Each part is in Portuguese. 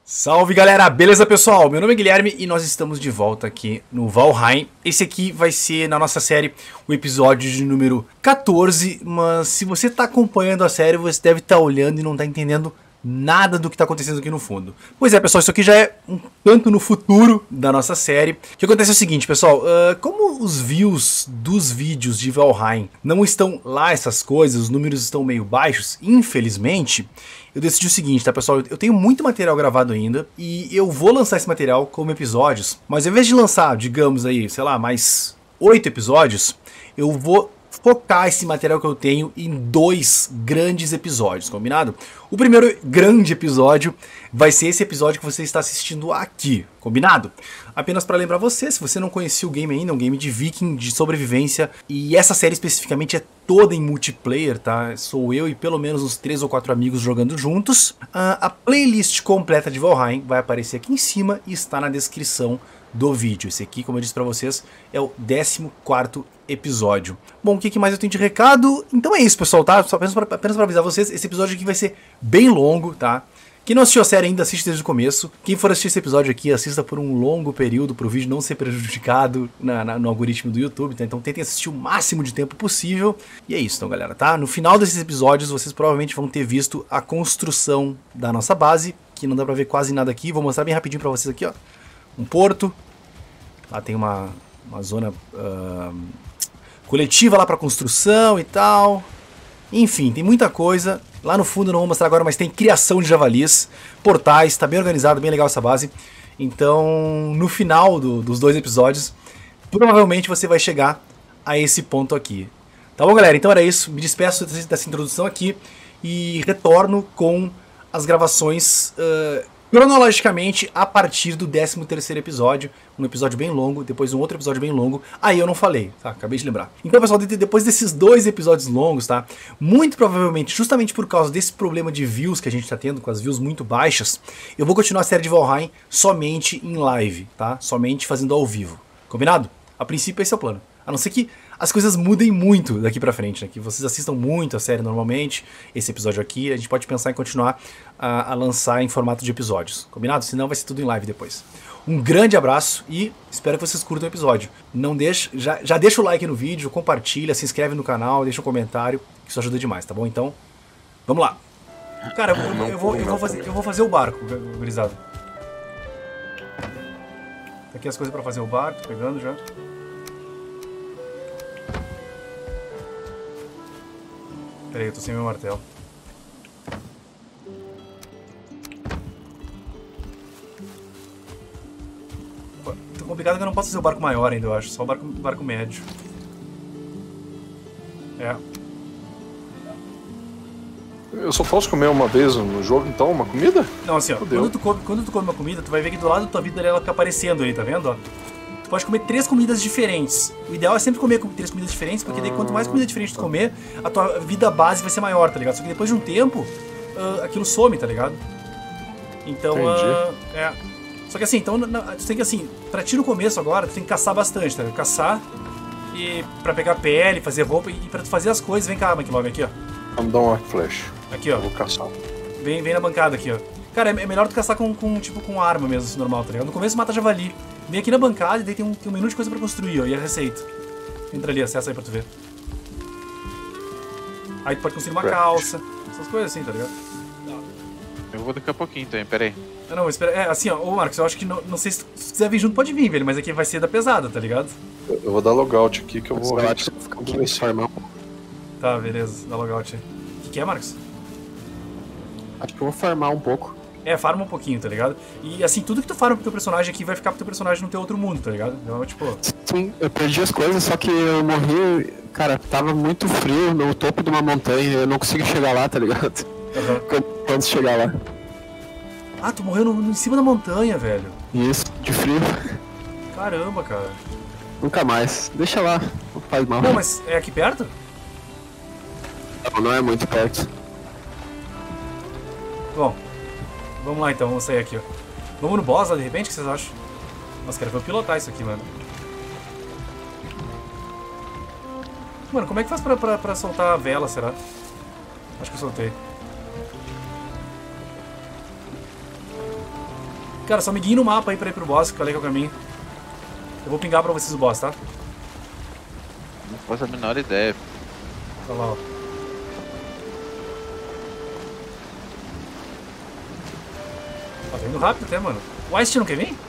Salve galera, beleza pessoal? Meu nome é Guilherme e nós estamos de volta aqui no Valheim. Esse aqui vai ser na nossa série o episódio de número 14, mas se você está acompanhando a série você deve estar olhando e não está entendendo nada do que está acontecendo aqui no fundo. Pois é pessoal, isso aqui já é um tanto no futuro da nossa série. O que acontece é o seguinte pessoal, como os views dos vídeos de Valheim não estão lá essas coisas, os números estão meio baixos, infelizmente... Eu decidi o seguinte, tá pessoal, eu tenho muito material gravado ainda e eu vou lançar esse material como episódios, mas ao invés de lançar, digamos aí, sei lá, mais 8 episódios, eu vou focar esse material que eu tenho em 2 grandes episódios, combinado? O primeiro grande episódio vai ser esse episódio que você está assistindo aqui, combinado? Apenas para lembrar você, se você não conhecia o game ainda, é um game de viking, de sobrevivência, e essa série especificamente é toda em multiplayer, tá? Sou eu e pelo menos uns 3 ou 4 amigos jogando juntos. A playlist completa de Valheim vai aparecer aqui em cima e está na descrição do vídeo. Esse aqui, como eu disse pra vocês, é o 14º episódio. Bom, o que mais eu tenho de recado? Então é isso, pessoal, tá? Só apenas pra avisar vocês, esse episódio aqui vai ser bem longo, tá? Quem não assistiu a série ainda, assiste desde o começo. Quem for assistir esse episódio aqui, assista por um longo período, para o vídeo não ser prejudicado no algoritmo do YouTube, tá? Então tentem assistir o máximo de tempo possível. E é isso, então, galera, tá? No final desses episódios, vocês provavelmente vão ter visto a construção da nossa base, que não dá pra ver quase nada aqui. Vou mostrar bem rapidinho pra vocês aqui, ó. Um porto. Lá tem uma zona coletiva lá pra construção e tal. Enfim, tem muita coisa. Lá no fundo eu não vou mostrar agora, mas tem criação de javalis, portais, tá bem organizado, bem legal essa base. Então, no final dos 2 episódios, provavelmente você vai chegar a esse ponto aqui. Tá bom, galera? Então era isso. Me despeço dessa introdução aqui e retorno com as gravações cronologicamente a partir do 13º episódio, um episódio bem longo, depois um outro episódio bem longo, aí eu não falei, tá? Acabei de lembrar. Então, pessoal, depois desses 2 episódios longos, tá? Muito provavelmente, justamente por causa desse problema de views que a gente tá tendo, com as views muito baixas, eu vou continuar a série de Valheim somente em live, tá? Somente fazendo ao vivo. Combinado? A princípio esse é o plano. A não ser que as coisas mudem muito daqui pra frente, né? Que vocês assistam muito a série normalmente, esse episódio aqui, a gente pode pensar em continuar a lançar em formato de episódios, combinado? Senão vai ser tudo em live depois. Um grande abraço e espero que vocês curtam o episódio. Não deixa, já deixa o like no vídeo, compartilha, se inscreve no canal, deixa um comentário, que isso ajuda demais, tá bom? Então, vamos lá. Cara, eu vou fazer o barco, gurizada. Tá aqui as coisas pra fazer o barco, tô pegando já. Peraí, eu tô sem meu martelo. Tô complicado que eu não posso fazer o barco maior ainda, eu acho. Só o barco médio. É. Eu só posso comer uma vez no jogo, então, uma comida? Não, assim, ó. Quando tu come uma comida, tu vai ver que do lado da tua vida ela fica aparecendo aí, tá vendo? Ó? Tu pode comer 3 comidas diferentes. O ideal é sempre comer 3 comidas diferentes, porque daí quanto mais comida diferente tu comer, a tua vida base vai ser maior, tá ligado? Só que depois de um tempo, aquilo some, tá ligado? Então, Só que assim, então, tu tem que assim, pra ti no começo agora, tu tem que caçar bastante, tá ligado? Caçar e pra pegar pele, fazer roupa e pra tu fazer as coisas. Vem cá, McLovin, aqui, ó. Vamos dar um arco flash. Aqui, ó. Eu vou caçar. Vem na bancada aqui, ó. Cara, é melhor tu caçar com arma mesmo, assim, normal, tá ligado? No começo mata javali. Vem aqui na bancada e daí tem um menu de coisa pra construir, ó, e a receita. Entra ali, acessa aí pra tu ver. Aí tu pode construir uma calça, essas coisas assim, tá ligado? Eu vou daqui a pouquinho também, peraí. Não, espera. Assim, ó, ô Marcos, eu acho que não sei se quiser vir junto, pode vir, velho, mas aqui vai ser da pesada, tá ligado? Eu vou dar logout aqui que eu vou... Tá, beleza, dá logout aí. O que é, Marcos? Acho que eu vou farmar um pouco. Farma um pouquinho, tá ligado? E assim, tudo que tu farma pro teu personagem aqui vai ficar pro teu personagem no teu outro mundo, tá ligado? Então, tipo... Sim, eu perdi as coisas, só que eu morri... Cara, tava muito frio no topo de uma montanha, eu não consigo chegar lá, tá ligado? Quando chegar lá. Ah, tu morreu em cima da montanha, velho. Isso, de frio. Caramba, cara. Nunca mais. Deixa lá, não faz mal. Não, mas é aqui perto? Não é muito perto. Bom, vamos lá então, vamos sair aqui, ó. Vamos no boss lá de repente, o que vocês acham? Nossa, cara, eu vou pilotar isso aqui, mano. Mano, como é que faz pra soltar a vela, será? Acho que eu soltei. Cara, só me guie no mapa aí pra ir pro boss, que eu falei que é o caminho. Eu vou pingar pra vocês o boss, tá? Não faço a menor ideia. Olha lá, ó. Ó, tá indo rápido até, mano. O Ice não quer vir?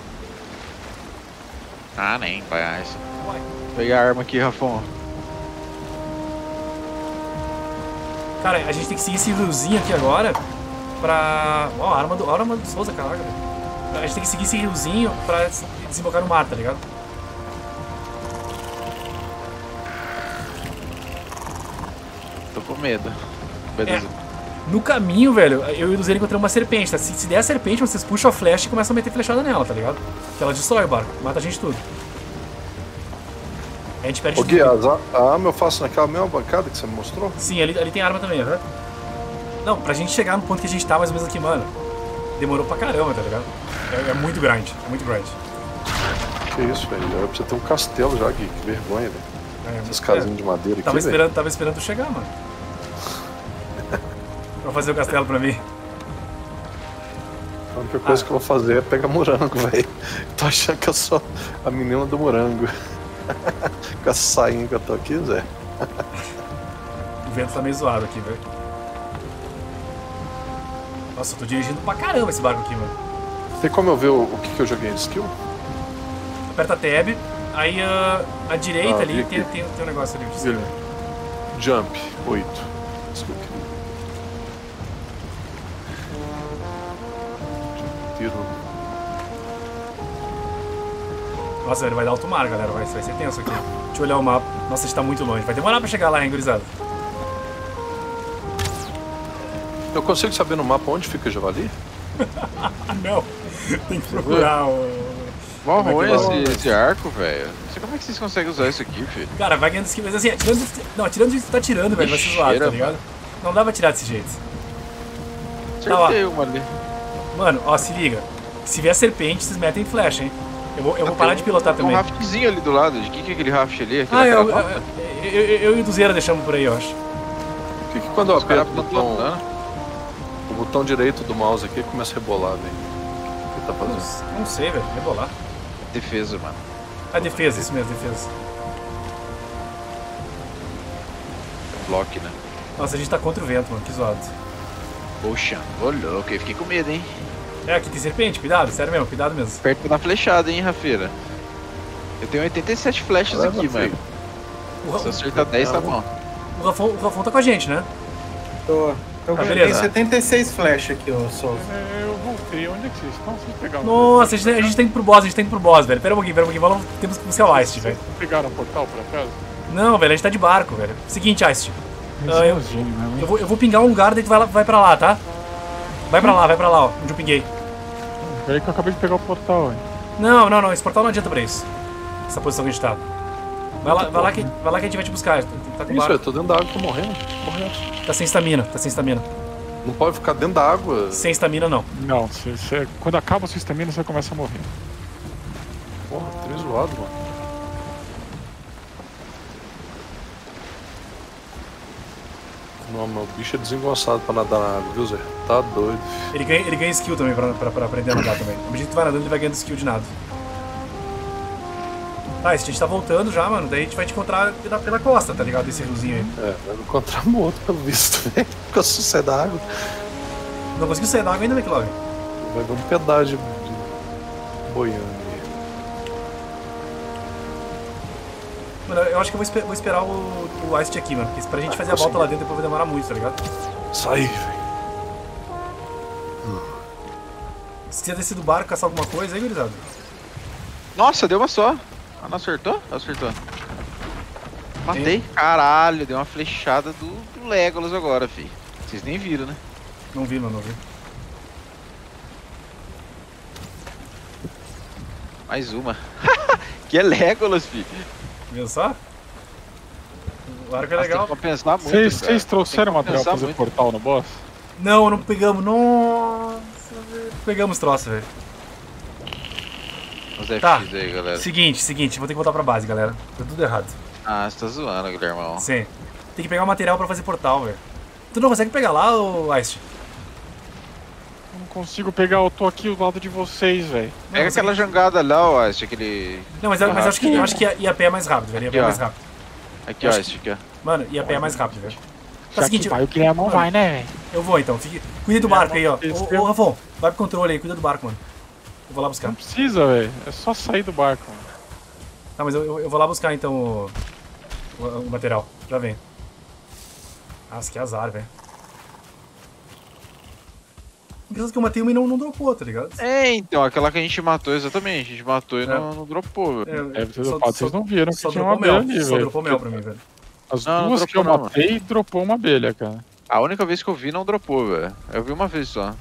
Ah, nem, pai. Uai. Vou pegar a arma aqui, Rafão. Cara, a gente tem que seguir esse riozinho aqui agora pra... Ó, a arma do Souza, caraca, velho. A gente tem que seguir esse riozinho pra desembocar no mar, tá ligado? Tô com medo. Beleza. No caminho, velho, eu e o Duzeiro encontramos uma serpente, tá? Se der a serpente, vocês puxam a flecha e começam a meter flechada nela, tá ligado? Que ela destrói o barco, mata a gente tudo. A gente perde Ô Gui, a arma eu faço naquela mesma bancada que você me mostrou? Sim, ali tem arma também, né? Não, pra gente chegar no ponto que a gente tá mais ou menos aqui, mano, demorou pra caramba, tá ligado? É muito grande, é muito grande. Que isso, velho? Era pra você ter um castelo já, Gui, que vergonha, velho. Essas casinhas de madeira Tava aqui, esperando tu chegar, mano. Pra fazer o castelo pra mim. A única coisa que eu vou fazer é pegar morango, velho. Tô achando que eu sou a menina do morango. Com essa sainha que eu tô aqui, Zé. O vento tá meio zoado aqui, velho. Nossa, eu tô dirigindo pra caramba esse barco aqui, mano. Tem como eu ver o que eu joguei de skill? Aperta Tab, aí a direita ali vi tem um negócio ali. Ele. Jump, 8. Desculpa. Tiro. Nossa, velho, vai dar alto mar, galera. Vai ser tenso aqui. Deixa eu olhar o mapa. Nossa, a gente tá muito longe. Vai demorar pra chegar lá, hein, gurizada? Eu consigo saber no mapa onde fica o javali? Não. Tem que procurar o... Mó Como é ruim que vai? esse arco, velho. Não sei como é que vocês conseguem usar isso aqui, filho. Cara, vai ganhando skill. Mas assim, atirando do jeito que tu tá atirando, velho, vai ser zoado, tá ligado? Não dá pra atirar desse jeito. Acertei uma ali. Mano, ó, se liga. Se vier serpente, vocês metem flecha, hein? Eu vou parar de pilotar Tem um também. raftzinho ali do lado. De que é aquele raft ali? Aquilo Ah, é eu e o Duzeira deixamos por aí, eu acho. Por que quando eu aperto o botão direito do mouse aqui começa a rebolar, velho? O que tá fazendo? Não sei, velho. Rebolar. Defesa, mano. A defesa, isso mesmo, defesa. Block, né? Nossa, a gente tá contra o vento, mano. Que zoado. Poxa, ô louco, eu fiquei com medo, hein? É, aqui tem serpente, cuidado, sério mesmo, cuidado mesmo. Perto da flechada, hein, Rafeira? Eu tenho 87 flechas aqui, mano. Se eu acertar 10, tá bom. O Rafão tá com a gente, né? Tô beleza. Tem 76 flash aqui, ô Souza. Eu voltei, onde é que vocês estão? Vocês pegaram Nossa, a gente tá indo pro boss, velho. Pera um pouquinho, temos que buscar o Ice, velho. Vocês pegaram o portal por acaso? Não, velho, a gente tá de barco, velho. Seguinte, Ice. Né? Eu vou pingar um lugar, daí tu vai pra lá, tá? Vai pra lá, ó, onde eu pinguei. Peraí que eu acabei de pegar o portal, hein? Não, esse portal não adianta pra isso. Essa posição que a gente tá. Vai lá que a gente vai te buscar. Tá com Isso, barco. eu tô dentro da água, tô morrendo. Tá sem estamina, Não pode ficar dentro da água. Sem estamina não. Não, quando acaba a sua estamina, você começa a morrer. Porra, três zoado, mano. Não, meu bicho é desengonçado pra nadar na água, viu, Zé? Tá doido. Ele ganha skill também pra aprender a nadar também. À medida que tu vai nadando, ele vai ganhando skill de nado. Tá, a gente tá voltando já, mano. Daí a gente vai te encontrar pela costa, tá ligado? Esse riozinho aí. É, vai encontrar um outro pelo visto, velho. Porque eu sou sair da água. Não conseguiu sair da água ainda, McLovin? Vai ver um pedágio boiando aí. Mano, eu acho que eu vou esperar o Ice aqui, mano. Porque pra gente fazer a volta lá dentro depois vai demorar muito, tá ligado? Sai, velho. Se quiser descer do barco, caçar alguma coisa aí, gurizada. Nossa, deu uma só. Ah, não acertou? Acertou. Matei. Caralho, deu uma flechada do Legolas agora, fi. Vocês nem viram, né? Não vi, mano, não vi. Mais uma. Que é Legolas, fi. Viu só? O arco é Mas legal. tem que compensar muito, Vocês cara. trouxeram Tem que material pra fazer compensar portal no boss? Não pegamos. Nossa, velho. Pegamos troço, velho. Os FX Tá. aí, galera. Seguinte, vou ter que voltar pra base, galera. Tá tudo errado. Ah, você tá zoando, Guilhermão. Sim. Tem que pegar o material pra fazer portal, velho. Tu não consegue pegar lá, ô Ice? Eu não consigo pegar, eu tô aqui do lado de vocês, velho. Pega aquela jangada lá, ó, esse aquele... Não, mas acho que ir a pé é mais rápido, velho. Ir a pé é mais rápido. Aqui, ó, esse aqui, ó. Mano, ir a pé é mais rápido, velho. Tá Já seguinte, que vai, o Guilherme vai, né, velho? eu vou então. Cuida do barco aí, ó. Ô, Rafão, vai pro controle aí, cuida do barco, mano. Eu vou lá buscar. Não precisa, velho. É só sair do barco, mano. Tá, mas eu vou lá buscar então o material. Já vem. Nossa, que azar, velho. Engraçado que eu matei uma e não dropou, tá ligado? É, então, aquela que a gente matou, exatamente. A gente matou e não dropou, velho. Deve ter dropado, vocês não viram que só tinha uma dropou mel, abelha ali, só velho. dropou mel pra mim, velho. As Não, duas não que eu dropou, não, matei, dropou uma abelha, cara. A única vez que eu vi, não dropou, velho. Eu vi uma vez só.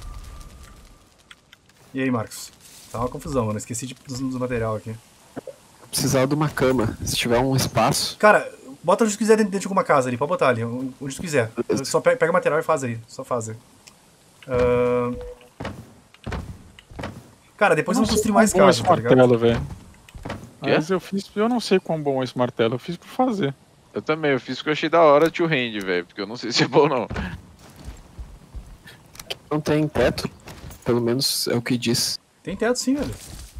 E aí, Marcos? Tá uma confusão, mano. Esqueci dos material aqui. Precisava de uma cama, se tiver um espaço. Cara, bota onde tu quiser dentro de alguma casa ali, pode botar ali, onde tu quiser. Só pega o material e faz aí, só faz aí. Cara, depois eu vou construir mais Bom casa, esse tá ligado? martelo, velho. Quê? Mas eu não sei quão bom é esse martelo, eu fiz por fazer. Eu também, eu fiz porque eu achei da hora tio hand, velho. Porque eu não sei se é bom, não. Não tem teto, pelo menos é o que diz. Tem teto sim, velho.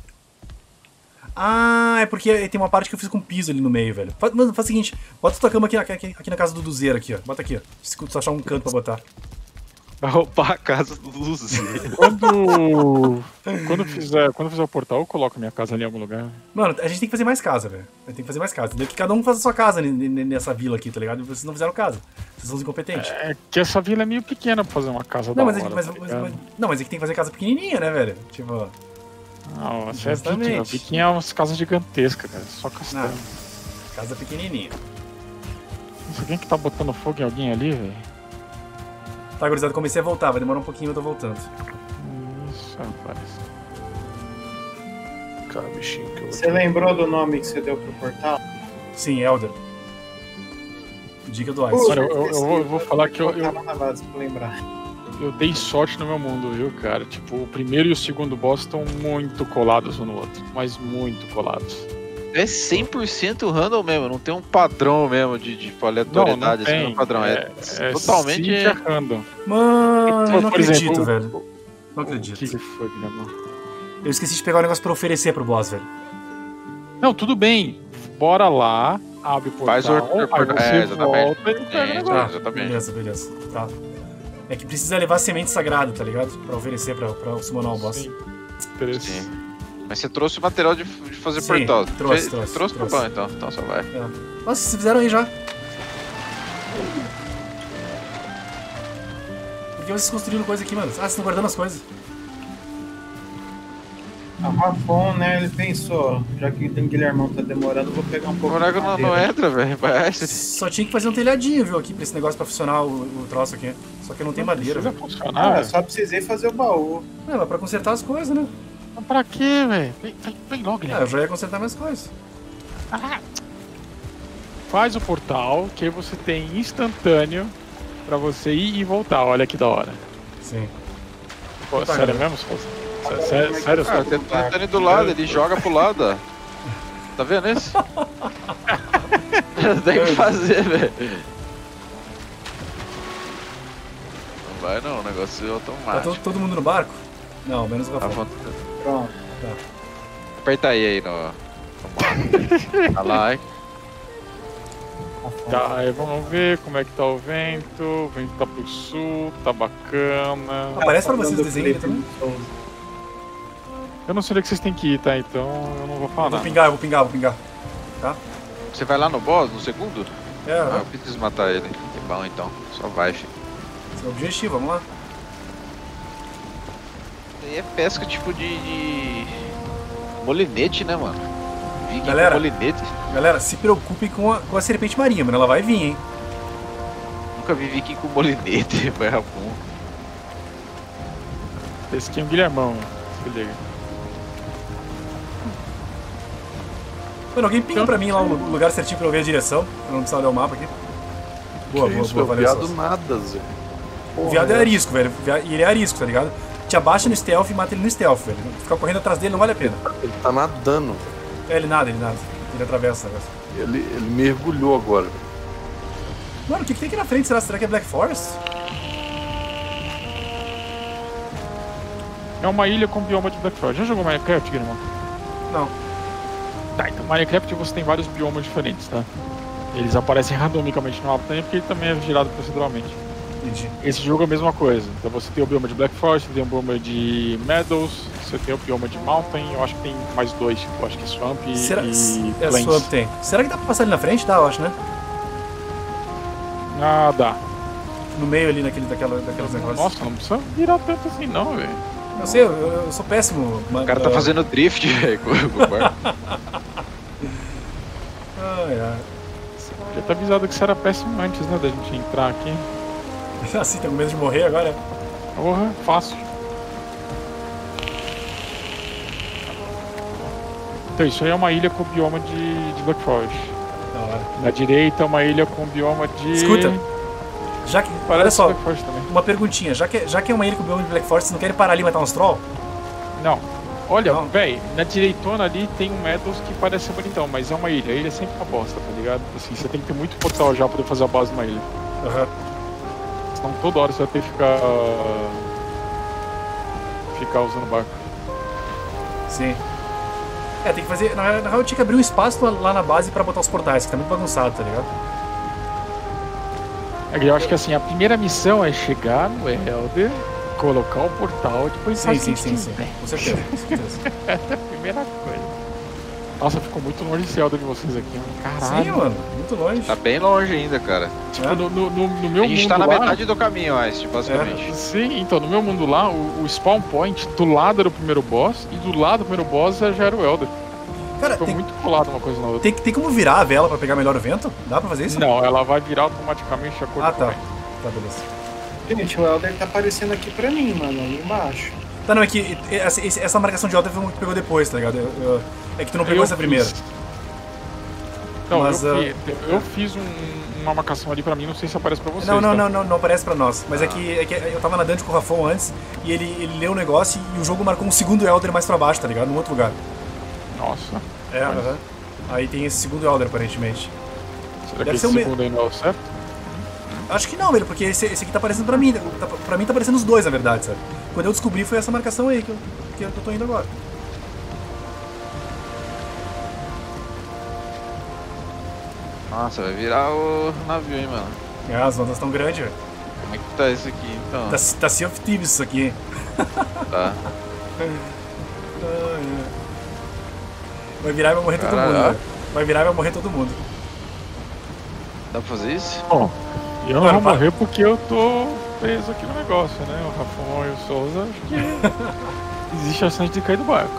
Ah, é porque tem uma parte que eu fiz com piso ali no meio, velho. Mano, faz o seguinte, bota tua cama aqui na casa do Duzeiro aqui, ó. Bota aqui, ó. Se tu achar um canto pra botar. Vai roubar a casa do Luzinho. Quando fizer o portal, eu coloco a minha casa ali em algum lugar. Mano, a gente tem que fazer mais casa, velho. A gente tem que fazer mais casa. Entendeu? Que cada um faça a sua casa nessa vila aqui, tá ligado? Vocês não fizeram casa. Vocês são os incompetentes. É que essa vila é meio pequena pra fazer uma casa Não, da mas, hora, mas, tá mas, ligado? não, mas é que tem que fazer casa pequenininha, né, velho? Tipo... Não, você é Justamente. viking. Viking é umas casas gigantescas, cara. Só castelo. Casa pequenininha. Nossa, alguém que tá botando fogo em alguém ali, velho? Tá, gurizada, comecei a voltar. Vai demorar um pouquinho, eu tô voltando. Isso, rapaz. Cara, bichinho que eu... Você lembrou do nome que você deu pro portal? Sim, Elder. Dica do Ice. Olha, eu vou falar que eu Tava na base pra lembrar. dei sorte no meu mundo, viu, cara? Tipo, o primeiro e o segundo boss estão muito colados um no outro. Mas muito colados. É 100% random mesmo, não tem um padrão mesmo de aleatoriedade não assim tem. no padrão. É totalmente. Sim, random. Mano, eu não Por acredito, exemplo, velho. Não O acredito. que foi, Guilherme? Eu esqueci de pegar um negócio pra oferecer pro boss, velho. Não, tudo bem. Bora lá, abre o portal, Faz o portal. aí você Exatamente. volta e pega o negócio. Ah, exatamente. Beleza. Tá. É que precisa levar semente sagrada, tá ligado? Pra oferecer pra summonar o boss. Sim. Interessante. Sim. Mas você trouxe o material de fazer Sim, portal. trouxe, tá bom então. Então só vai. Nossa, vocês fizeram aí já. Por que vocês construíram coisa aqui, mano? Ah, vocês estão guardando as coisas. A Rafon, né, ele pensou, já que o Guilhermão tá demorando, vou pegar um O pouco buraco de não madeira. entra, velho. Parece. Só tinha que fazer um telhadinho, viu, aqui pra esse negócio pra funcionar o troço aqui. Só que não tem madeira, Precisa velho. funcionar, Ah, velho. só precisei fazer o baú. É, mas pra consertar as coisas, né? Mas pra quê, velho? Vem logo, Ah, Guilherme. eu já ia consertar minhas coisas. Faz o portal, que aí você tem instantâneo pra você ir e voltar. Olha que da hora. Sim. Pô, Tá, sério galera. mesmo, Souza? Sério, Ah, Souza? tá ali do lado, ele joga pro lado, ó. Tá vendo isso? Tem que fazer, velho. Não vai não, o negócio é Tá automático. todo mundo no barco? Não, menos o Tá Rafão. bom. Pronto. Aperta aí no. Tá lá, hein? Tá, aí vamos ver como é que tá o vento. O vento tá pro sul, tá bacana. Aparece pra vocês o Falando desenho aí do também? Felipe Souza. Eu não sei onde é que vocês têm que ir, tá? Então eu não vou falar Eu vou nada. pingar. Você vai lá no boss, no segundo? É, Ah, eu preciso matar ele. Que bom então. Só vai, filho. esse é o objetivo, vamos lá. Isso aí é pesca tipo de molinete, né, mano? Viking Galera. com molinete. Galera, se preocupem com a serpente marinha, mano. Ela vai vir, hein? Nunca vi viking com molinete, vai bom. Esse aqui é um Guilhermão, se liga. Mano, alguém pinga pra mim lá o lugar certinho pra eu ver a direção. Pra não precisar olhar o mapa aqui. Boa, Que isso, boa, velho, valeu. viado Souza. nada, Zé. O viado é arisco, velho. E ele é arisco, tá ligado? Te abaixa no stealth e mata ele no stealth, velho. Ficar correndo atrás dele não vale a pena. Ele tá nadando. É, ele nada. Ele atravessa o negócio. Ele mergulhou agora. Mano, o que tem aqui na frente? Será que é Black Forest? É uma ilha com bioma de Black Forest. Já jogou Minecraft, Guilherme? Não. Tá, então Minecraft você tem vários biomas diferentes, tá? Eles aparecem randomicamente no mapa também, porque ele também é girado proceduralmente. Entendi. Esse jogo é a mesma coisa. Então você tem o bioma de Black Forest, tem o bioma de Meadows, você tem o bioma de Mountain, eu acho que tem mais dois, tipo, eu acho que é Swamp e Plains. Swamp tem. Será que dá pra passar ali na frente? Dá, eu acho, né? Ah, dá. No meio ali, daqueles negócios. Nossa, não precisa virar tanto assim não, velho. Eu sei, eu sou péssimo. O cara tá fazendo drift, velho, com o barco. Já tá avisado que você era péssimo antes, né, da gente entrar aqui. Assim, tá com medo de morrer agora? Porra, fácil. Então, isso aí é uma ilha com bioma de Black Forest. Da hora. Na direita é uma ilha com bioma de... Escuta, já que, Parece olha só, Black Forest também. uma perguntinha. Já que é uma ilha com bioma de Black Forest, vocês não querem parar ali e matar uns troll? Não. Olha, Não. véi, na direitona ali tem um Meadows que parece ser bonitão, mas é uma ilha. A ilha é sempre uma bosta, tá ligado? Assim, você tem que ter muito portal já pra poder fazer a base numa ilha. Aham. Senão toda hora você vai ter que ficar usando o barco. Sim. Tem que fazer. Na real, eu tinha que abrir um espaço lá na base pra botar os portais, que tá muito bagunçado, tá ligado? Eu acho que assim, a primeira missão é chegar no Elder, colocar o portal e depois Sim. Com certeza, com certeza. Essa é a primeira coisa. Nossa, ficou muito longe esse Elder de vocês aqui, mano. Caralho. Sim, mano, muito longe. Tá bem longe ainda, cara. Tipo, no meu mundo A gente tá na lá, metade do caminho, Ice, basicamente. Sim, então, no meu mundo lá, o spawn point do lado era o primeiro boss e do lado do primeiro boss já era o Elder. Cara, Ficou muito colado uma coisa na outra. tem como virar a vela pra pegar melhor o vento? Dá pra fazer isso? Não, ela vai virar automaticamente de acordo Ah, com tá. o vento. Tá, beleza. Gente, o Elder tá aparecendo aqui pra mim, mano, ali embaixo. Tá, não, é que essa marcação de Elder foi uma que pegou depois, tá ligado? É que tu não pegou essa primeira. Não, Mas, eu fiz uma marcação ali pra mim, não sei se aparece pra vocês. Não aparece pra nós. Mas é que eu tava nadando com o Rafon antes e ele leu o negócio e o jogo marcou um segundo Elder mais pra baixo, tá ligado? Num outro lugar. Nossa. Aham. Aí tem esse segundo Elder, aparentemente. Será Deve que ser esse o segundo aí não é o certo? Acho que não, velho, porque esse aqui tá aparecendo pra mim. Pra mim tá aparecendo os dois, na verdade, sabe? Quando eu descobri foi essa marcação aí que eu tô indo agora. Nossa, vai virar o navio, hein, mano. As ondas tão grandes, velho. Como é que tá isso aqui, então? Tá Sea of Thieves isso aqui, hein? Tá. Vai virar e vai morrer todo mundo, velho. Vai virar e vai morrer todo mundo. Dá pra fazer isso? Bom, eu não Mano, vou morrer porque eu tô preso aqui no negócio, né? O Rafon e o Souza, acho que existe a chance de cair do barco.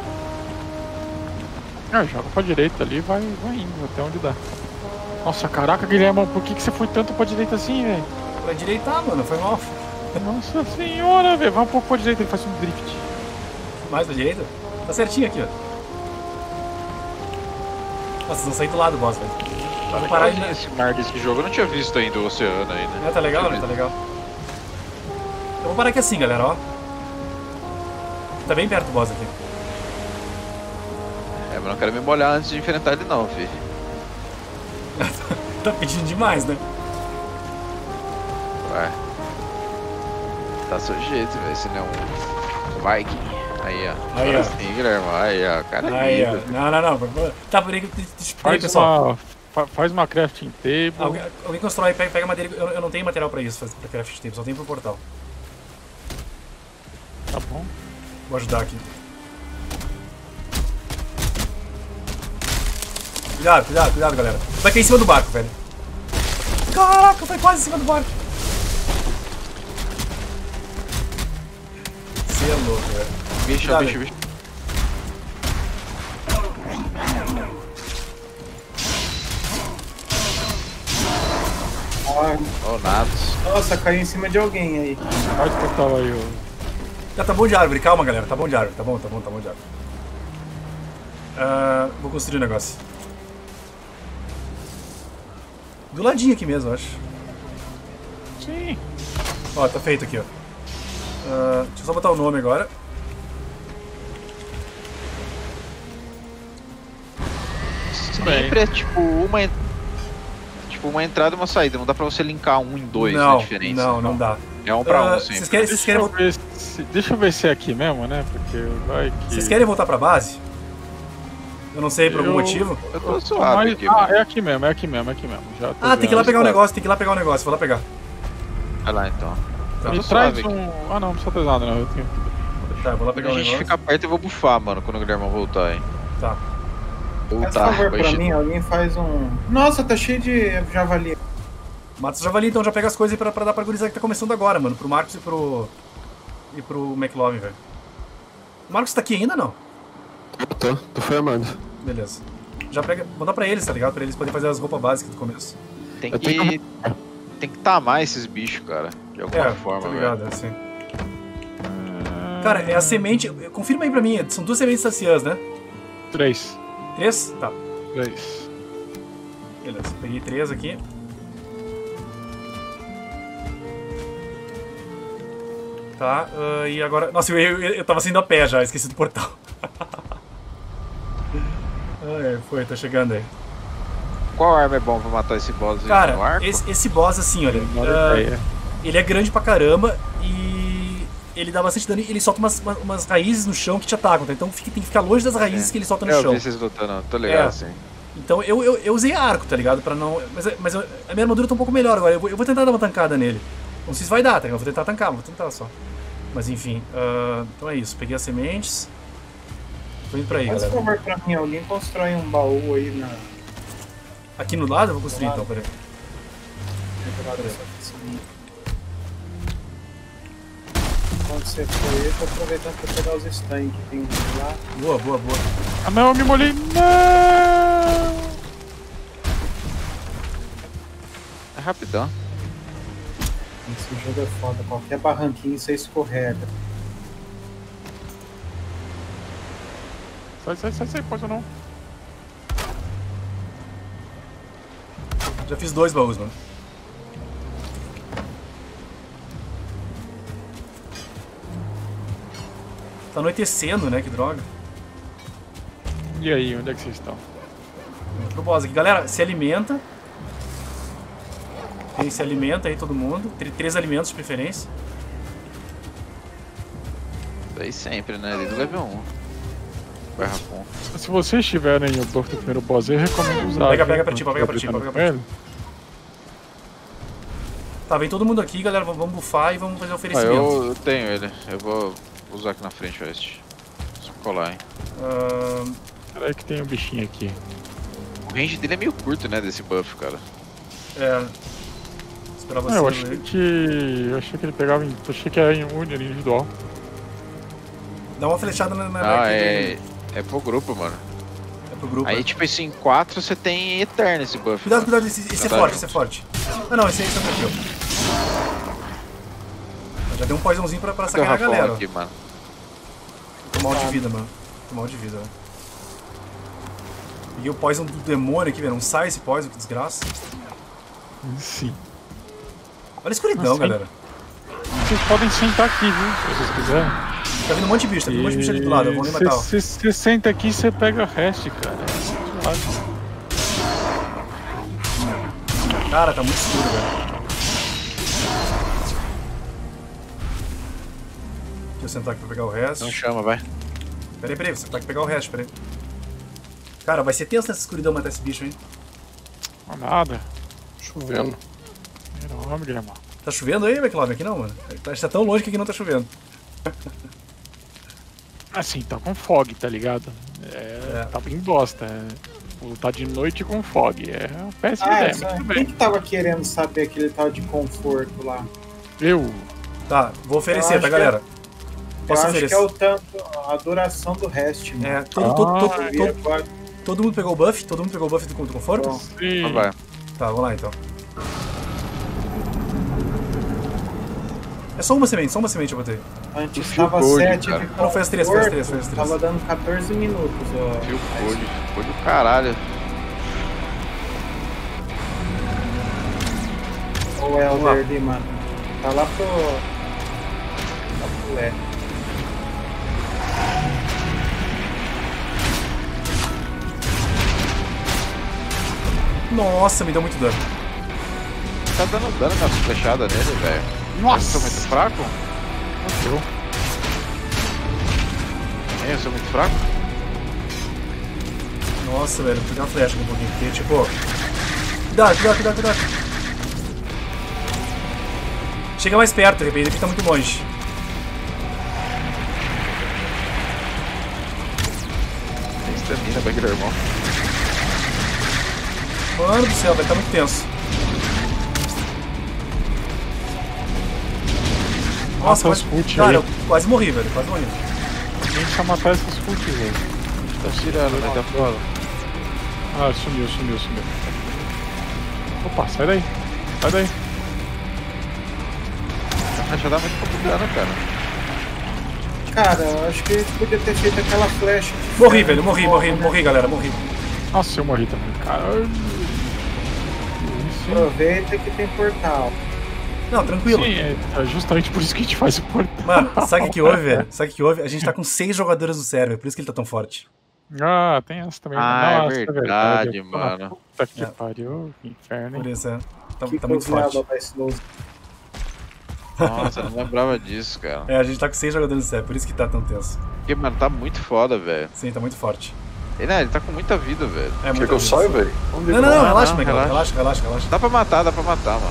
Joga pra direita ali, vai indo até onde dá. Nossa, caraca, Guilherme, por que você foi tanto pra direita assim, velho? Pra direitar, mano, foi mal. Nossa senhora, velho, vai um pouco pra direita e faz um drift. Mais pra direita? Tá certinho aqui, ó. Nossa, vocês vão sair do lado do boss, velho. Vou parar aí, né? Esse mar desse jogo eu não tinha visto ainda o oceano ainda. Tá legal, né? Tá legal. Eu vou parar aqui assim, galera, ó. Tá bem perto do boss aqui. Mas não quero me molhar antes de enfrentar ele não, filho. Tá pedindo demais, né? Ué. Tá sujeito, velho. Esse não é um Viking. Aí, ó. Aí, ó. Sim, Guilherme. Aí, ó. Cara, Aí, ó. lindo. Não. Tá, por aí, pessoal. Faz uma crafting table. Alguém constrói, pega madeira. Eu não tenho material pra isso, pra crafting table, só tenho pro portal. Tá bom. Vou ajudar aqui. Cuidado, galera. Vai cair em cima do barco, velho. Caraca, foi quase em cima do barco. Você é louco, velho. Bicho. Oh, nada. Nossa, caiu em cima de alguém aí. Faz o portal aí, ó. Tá bom de árvore, calma, galera. Tá bom de árvore, tá bom de árvore. Vou construir um negócio. Do ladinho aqui mesmo, eu acho. Sim. Ó, tá feito aqui, ó. Deixa eu só botar o nome agora. Sempre é tipo uma entrada e uma saída. Não dá pra você linkar um em dois, né, diferentes. Não dá. É 1 pra 1, sim. Deixa eu ver se é aqui mesmo, né? Porque vai que... Vocês querem voltar pra base? Eu não sei, por algum motivo. Eu tô suave aqui, mano. é aqui mesmo. Já tô Tem que ir lá pegar o negócio, vou lá pegar. Vai lá, então. Tá. Me traz um... Ah, não precisa trazer nada, não. Eu tenho... Tá, eu vou lá pegar o A gente negócio. fica perto e eu vou bufar, mano, quando o Guilherme voltar, hein. Tá. Faz um favor pra mim, alguém faz um... Nossa, tá cheio de javali. Mata o javali, então já pega as coisas aí pra dar pra gurizada que tá começando agora, mano. Pro Marcos e pro McLovin, velho. O Marcos tá aqui ainda, não? Tô formando. Beleza. Já pega... Manda pra eles, tá ligado? Pra eles poderem fazer as roupas básicas do começo. Tem que tamar esses bichos, cara. De alguma forma, tá velho. ligado, assim. Cara, é a semente... Confirma aí pra mim, são 2 sementes saciãs, né? 3. 3? Tá. 3. Beleza, peguei 3 aqui. Tá, e agora... Nossa, eu tava saindo a pé já, esqueci do portal. Tá chegando aí. Qual arma é bom pra matar esse boss aí? Cara, no arco? esse boss, assim, olha... ele é grande pra caramba e... Ele dá bastante dano e ele solta umas raízes no chão que te atacam, tá? Então tem que ficar longe das raízes que ele solta no chão. Eu vi vocês lutando, tô ligado, assim. Então eu usei arco, tá ligado? Pra não... Mas a minha armadura tá um pouco melhor agora. Eu vou tentar dar uma tancada nele. Não sei se vai dar, tá ligado? Eu vou tentar tancar, vou tentar só. Mas enfim, então é isso. Peguei as sementes. Tô indo pra aí, Faz galera. um favor pra mim, alguém constrói um baú aí na... Aqui no lado eu vou construir então, peraí. Quando você for, eu tô aproveitando pra pegar os stands que tem lá. Boa. Ah, não, eu me molhei. Não! É rapidão. Esse jogo é foda, qualquer barranquinho você escorrega. Sai, pode não. Já fiz 2 baús, mano. Tá anoitecendo, né? Que droga. E aí, onde é que vocês estão? Pro boss aqui. Galera, se alimenta. Quem se alimenta aí, todo mundo. 3 alimentos de preferência. Isso aí sempre, né? Desde o level 1. Vai, Rafon. Se vocês tiverem o buff do primeiro boss, eu recomendo usar. Pega pra ti. Tá, vem todo mundo aqui, galera. Vamos bufar e vamos fazer oferecimento. Eu tenho ele. Eu vou usar aqui na frente, West. Só colar, hein. Peraí que tem um bichinho aqui. O range dele é meio curto, né? Desse buff, cara. Esperava eu achei que ele pegava em... Eu achei que era em individual. Dá uma flechada na é pro grupo, mano. É pro grupo. Aí, tipo, esse em 4 você tem eterno esse buff. Cuidado, esse é forte. Ah, não, esse é tranquilo. Já deu um poisãozinho pra sacar a galera. Aqui, mano. Tô mal de vida, mano. Peguei o poison do demônio aqui, velho. Não sai esse poison, que desgraça. Sim. Olha a escuridão, galera. Vocês podem sentar aqui, viu? Se vocês quiserem. Tá vindo um monte de bicho, ali do lado. Eu vou nem matar. Você senta aqui e você pega o resto, cara. Cara, tá muito escuro, velho. Deixa eu sentar aqui pra pegar o resto. Não chama, vai. Peraí, vou sentar aqui pra pegar o resto, peraí. Cara, vai ser tenso nessa escuridão matar esse bicho, hein? Não nada. Chovendo. Não, Guilherme. Tá chovendo aí, McLovin? Aqui não, mano. Tá tão longe que aqui não tá chovendo. Assim, tá com fog, tá ligado? Tá bem bosta. Lutar de noite com fog. É uma péssima ideia, mas tudo bem. Quem que tava querendo saber aquele tal de conforto lá? Eu. Tá, vou oferecer, tá, galera? Posso oferecer? Eu acho que é o tanto, a duração do rest, mano. Todo mundo pegou o buff? Todo mundo pegou o buff do conforto? Sim. Então vai. Tá, vamos lá então. É só uma semente eu botei. Antes tava 7 de não, foi as 3. Tava dando 14 minutos, ó. Viu, foi do caralho. O Elder ali, mano. Tá lá pro lé. Nossa, me deu muito dano. Tá dando dano nas flechadas nele, velho. Nossa, muito fraco? Eu sou muito fraco? Nossa, velho, vou pegar uma flecha aqui um pouquinho, porque, tipo... Cuidado. Chega mais perto, de repente, ele tá muito longe. Tem estamina pra aquele irmão. Mano do céu, vai tá muito tenso. Nossa, quase... Cara, eu quase morri, velho, quase morri. A gente precisa matar esses foots, velho. A gente tá tirando, mas tá fora. Ah, sumiu. Opa, sai daí. Já dá muito pouco dano, cara. Cara, eu acho que a gente podia ter feito aquela flecha. Morri, velho, morri, galera, morri. Nossa, eu morri também, cara. Aproveita que tem portal. Não, tranquilo. Sim, é justamente por isso que a gente faz o portal. Mano, sabe o que houve, velho? A gente tá com 6 jogadores no server, por isso que ele tá tão forte. Ah, tem essa também. Ah, nossa, é verdade, mano. Puta que pariu, que inferno, hein? Por isso, tá Que muito forte. Nossa, eu não lembrava disso, cara. É, a gente tá com 6 jogadores no server, por isso que tá tão tenso. Porque, mano, tá muito foda, velho. Sim, tá muito forte. Ele tá com muita vida, velho. Quer que eu saia, velho? Não, relaxa, Michael. Relaxa. Dá pra matar, mano.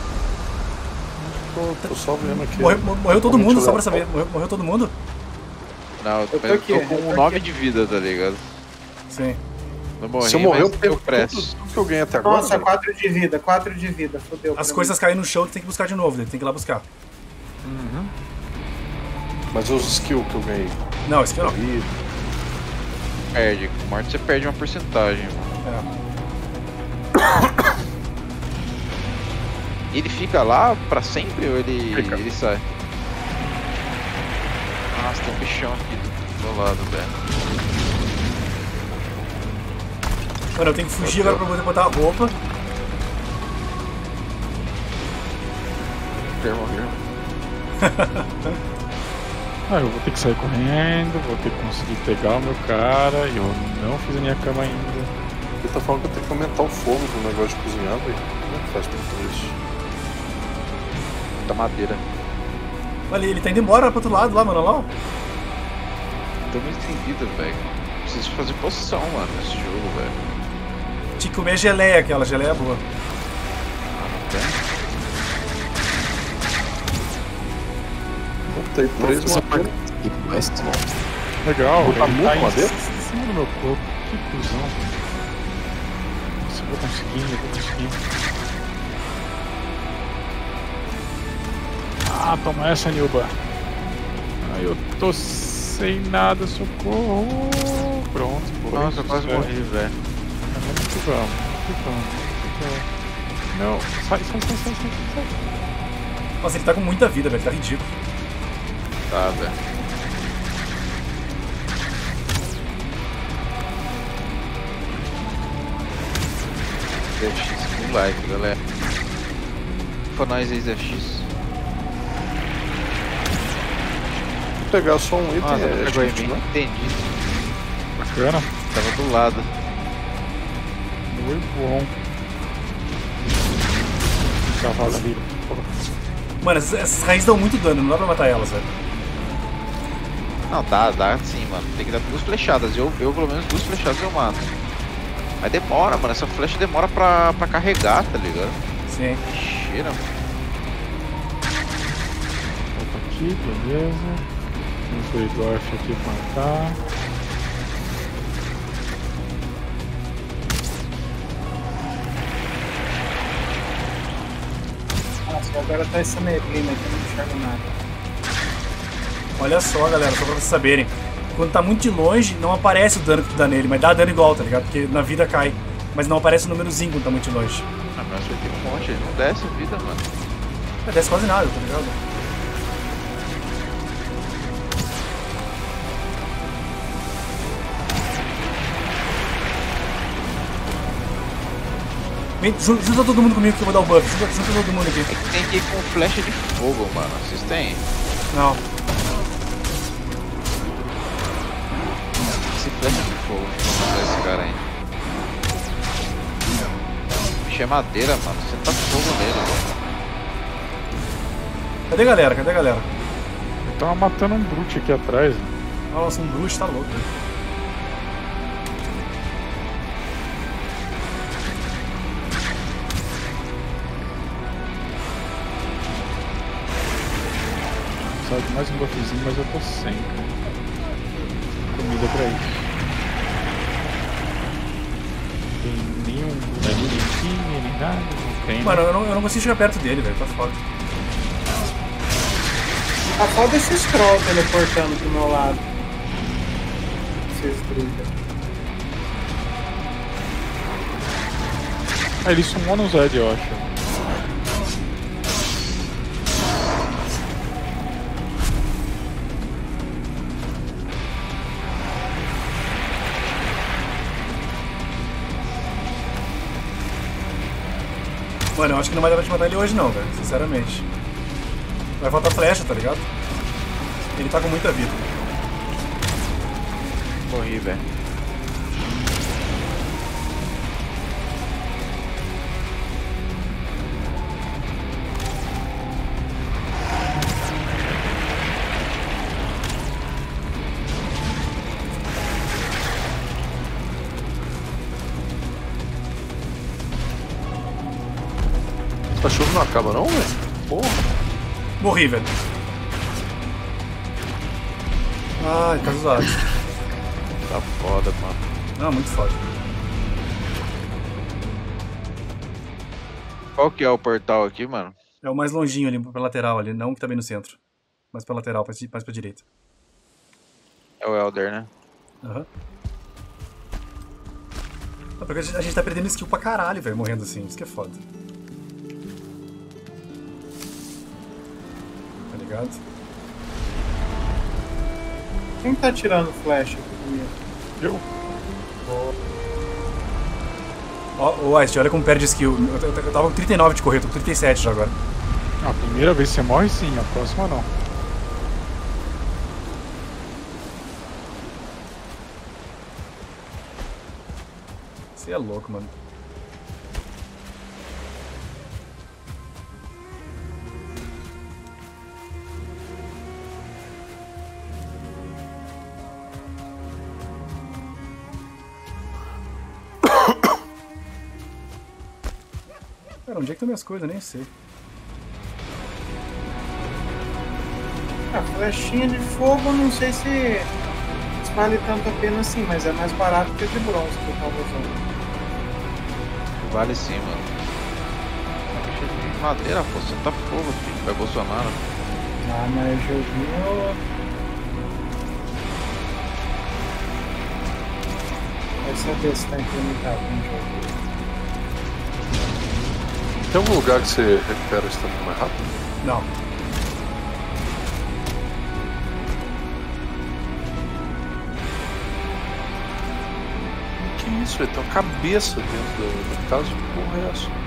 Tô só vendo aqui. Morreu todo mundo, só pra saber. Morreu todo mundo? Não, eu tô com 9 de vida, tá ligado? Sim. Não morri, se eu morrer, eu mas pego preço. tudo que eu ganhei até agora. Nossa, 4 de vida, fodeu. As coisas caem no chão, tu tem que buscar de novo, tem que ir lá buscar. Mas os skills que eu ganhei. Não, esse aqui não. Perde. Com morte você perde uma porcentagem. Ele fica lá pra sempre ou ele sai? Nossa, tem um bichão aqui do lado, velho. Mano, eu tenho que fugir agora pra poder botar a roupa. Eu vou ter que sair correndo, vou ter que conseguir pegar o meu cara e eu não fiz a minha cama ainda. Ele tá falando que eu tenho que aumentar o fogo do negócio de cozinhar, velho. Como é que faz pra fazer isso? Da madeira. Olha, ele tá indo embora pro outro lado lá, mano, olha lá. Tô muito sem vida, velho. Preciso fazer poção, mano, nesse jogo, velho. Tinha que comer geleia, aquela geleia é boa. Não tem? Tem 3 madeiras. Legal, Botar ele muito tá madeira? em cima do meu corpo. Que cuzão. Nossa, eu vou conseguir. Ah, toma essa, Nilba. Ai, eu tô sem nada, socorro. Pronto, foi. Nossa, eu quase morri, velho. Vamos. Não, sai. Nossa, ele tá com muita vida, velho, tá ridículo. Tá, velho. ZX com like, galera. Pra nós aí, ZX. Vou pegar só um item. Nossa, pegou em mim, né? entendi. Bacana. Tava do lado. Muito bom. Cavalo ali. Mano, essas raízes dão muito dano, não dá pra matar elas, velho. Não, dá sim, mano. Tem que dar 2 flechadas. Eu pelo menos 2 flechadas eu mato. Mas demora, mano. Essa flecha demora pra carregar, tá ligado? Sim. Cheira. Opa aqui, beleza. Tem um Freydorf aqui pra matar. Nossa, agora tá essa neblina aqui, eu não enxergo nada. Olha só, galera, só pra vocês saberem. Quando tá muito de longe, não aparece o dano que tu dá nele, mas dá dano igual, tá ligado? Porque na vida cai. Mas não aparece o númerozinho quando tá muito de longe. Ah, mas eu tenho um monte, ele não desce a vida, mano. Não desce quase nada, tá ligado? Vem, junta todo mundo comigo que eu vou dar o buff. Junta todo mundo aqui. É que tem que ir com flecha de fogo, mano. Vocês têm? Não. Esse flecha de fogo. Vou matar esse cara aí. O bicho é madeira, mano. Você tá fogo nele, mano. Cadê a galera? Cadê a galera? Eu tava matando um brute aqui atrás. Nossa, um bruxo tá louco. Precisava de mais um buffzinho, mas eu tô sem. Comida pra isso. Tem nenhum daninho, nem nada, não tem. Mano, eu não consigo chegar perto dele, velho. Tá foda. Tá foda esse scroll teleportando pro meu lado. Esses druidas. Ah, ele sumou no Zed, eu acho. Mano, eu acho que não vai dar pra te matar ele hoje não, velho. Sinceramente. Vai faltar flecha, tá ligado? Ele tá com muita vida. Morri, velho. Esse cachorro não acaba não, velho? Porra. Morri, velho. Ai, tá zoado. Tá foda, mano. Não, muito foda. Qual que é o portal aqui, mano? É o mais longinho ali, pra lateral ali. Não que tá bem no centro. Mas pra lateral, mais pra direita. É o Elder, né? Aham. Porque a gente tá perdendo skill pra caralho, velho, morrendo assim. Isso que é foda. Tá ligado? Quem tá tirando flash aqui comigo? Eu? Ó, Ice, olha como perde skill. Eu tava com 39 de correr, tô com 37 já agora. A primeira vez que você morre, sim. A próxima, não. Você é louco, mano. Cara, onde é que estão minhas coisas? Eu nem sei. A flechinha de fogo, não sei se vale tanto a pena assim, mas é mais barato que a de bronze que eu tava usando. Vale sim, mano. Cheio de madeira, pô. Você tá fogo, filho. Vai Bolsonaro. Ah, mas joguinho. Vai saber se tá implementado no jogo. Tem algum lugar que você recupera o estamina mais rápido? Não. Que isso, velho? Tem uma cabeça dentro da casa. Que porra é essa?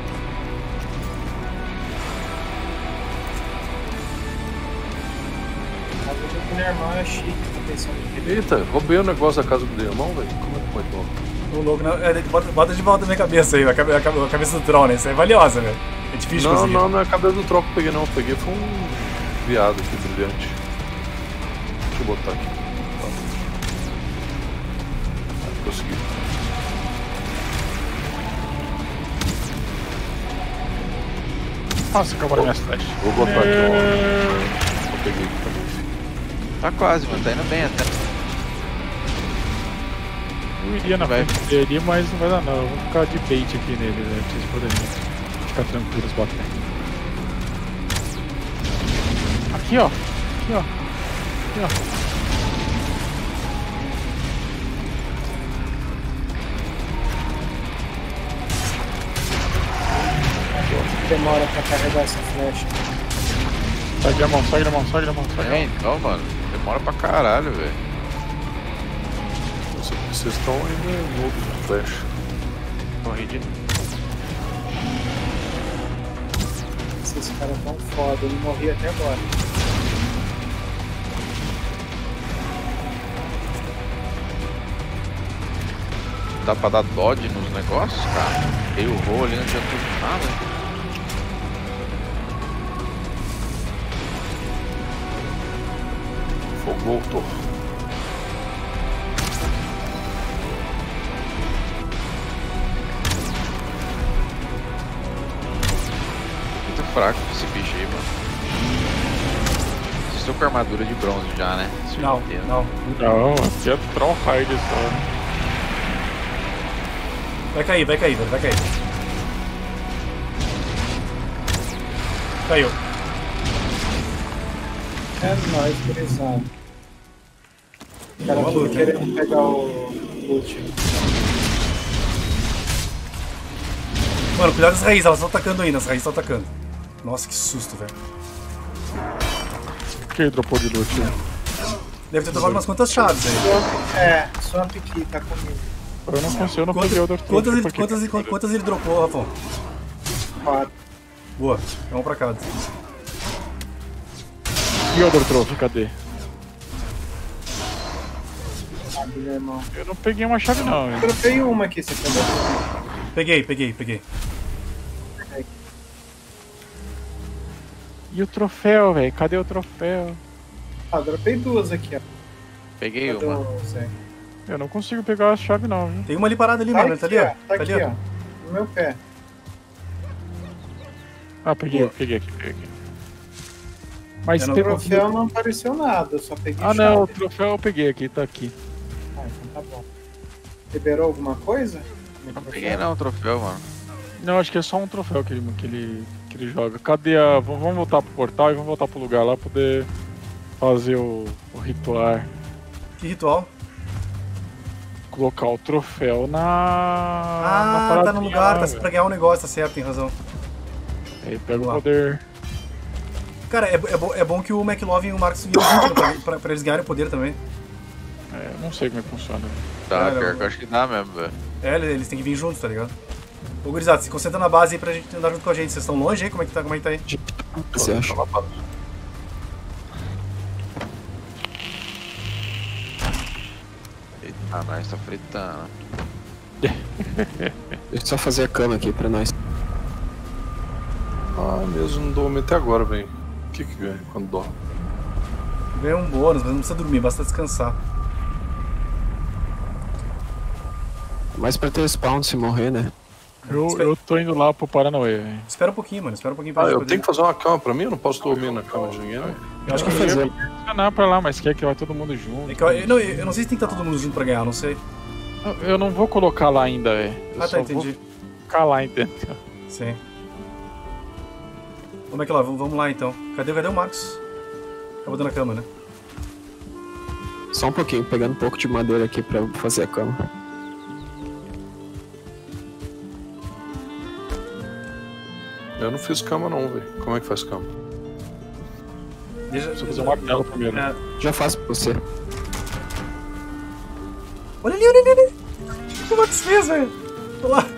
A vida do meu irmão é chique, tá pensando que Eita, roubei o negócio da casa do meu irmão, velho. Como é que pode roubar? O louco, não, bota de volta na minha cabeça aí, a cabeça do troll, né? Isso aí é valiosa, velho. É difícil de conseguir. Não é a cabeça do troll que eu peguei, não. Eu peguei foi um viado aqui brilhante. Deixa eu botar aqui. Consegui. Nossa, acabaram minhas flechas. Vou botar aqui, ó. Eu peguei aqui também. Tá quase, mano. Tá indo bem até. Eu iria na frente dele, mas não vai dar não. Eu vou ficar de bait aqui nele, né? Pra vocês poderem ficar tranquilos batendo. Aqui, ó. Aqui, ó. Aqui, ó. demora pra carregar essa flecha. Sai de mão, sai de mão, sai de mão, sai de mão. É, então, mano. Demora pra caralho, velho. Vocês estão ainda noob de flash. Morri de... Esses caras tão foda, eu não morri até agora. Dá pra dar dodge nos negócios, cara? Dei o roll ali, não tinha tudo nada. Voltou. Muito fraco esse bicho aí, mano. Vocês estão com armadura de bronze já, né? Não, não. Não, aqui é Trollhide só. Vai cair, velho, vai cair. Caiu. É nóis, gurizada. O cara tudo querendo pegar o loot. Mano, cuidado das raízes, elas estão atacando ainda, as raízes estão atacando. Nossa, que susto, velho. Quem dropou de loot? Deve ter tomado umas quantas chaves aí. É, Swamp Key tá comigo. Eu não consigo, eu não peguei o Quantas ele dropou, Rafão? 4. Boa, é um pra cada. E o Other Trophy, cadê? Sabe, meu irmão. Eu não peguei uma chave não, Eu dropei uma aqui, você pegou? Peguei. E o troféu, velho? Cadê o troféu? Ah, dropei duas aqui, ó. Peguei Cadê uma. o Zé? Eu não consigo pegar a chave não, viu? Tem uma ali parada ali, Tá mano, aqui, tá ali, ó. ó. Tá aqui, ó. No meu pé. Ah, peguei aqui. Mas Eu O tem troféu não apareceu nada, eu só peguei Ah chave. não, o troféu eu peguei aqui, tá aqui. Ah, então tá bom. Liberou alguma coisa? Não peguei não o troféu, mano. Não, acho que é só um troféu que ele joga. Cadê a... Vamos voltar pro portal e vamos voltar pro lugar lá pra poder fazer o ritual. Que ritual? Colocar o troféu na Ah, tá no lugar, tá pra ganhar um negócio, tá certo, tem razão. Aí pega o Vamos lá. poder. Cara, é bom que o McLovin e o Marcos iam junto, né, pra eles ganharem poder também. É, não sei como é que funciona. Tá, Cara, pior que eu acho que dá mesmo, velho. É, eles têm que vir juntos, tá ligado? Ô, gurizada, se concentra na base aí pra gente andar junto com a gente. Vocês estão longe aí? Como é que tá aí? Você acha? Eita, nós tá fritando. Deixa eu só fazer a cama aqui pra nós. Ah, mesmo, não dormi até agora, velho. O que ganha quando dorme? Ganha um bônus, mas não precisa dormir, basta descansar. Mais pra ter spawn se morrer, né? Eu tô indo lá pro Paranauê, velho. Espera um pouquinho, mano. Espera um pouquinho pra Ah, gente eu poder... tenho que fazer uma cama pra mim? Eu não posso dormir na cama de ninguém, né? Eu acho que fazer. Eu ia funcionar pra lá, mas quer que vai todo mundo junto. É que eu não sei se tem que estar todo mundo junto pra ganhar, não sei. Eu não vou colocar lá ainda, velho. Eu Ah, só tá, entendi. vou ficar lá, entendeu? Sim. Como é que lá? Vamos lá então. Cadê o Marcos? Acabou dando a cama, né? Só um pouquinho, pegando um pouco de madeira aqui pra fazer a cama. Eu não fiz cama não, velho. Como é que faz cama? Deixa Preciso fazer um martelo primeiro. É. Já faço pra você. Olha ali. O que o Marcos fez, velho? Olha lá.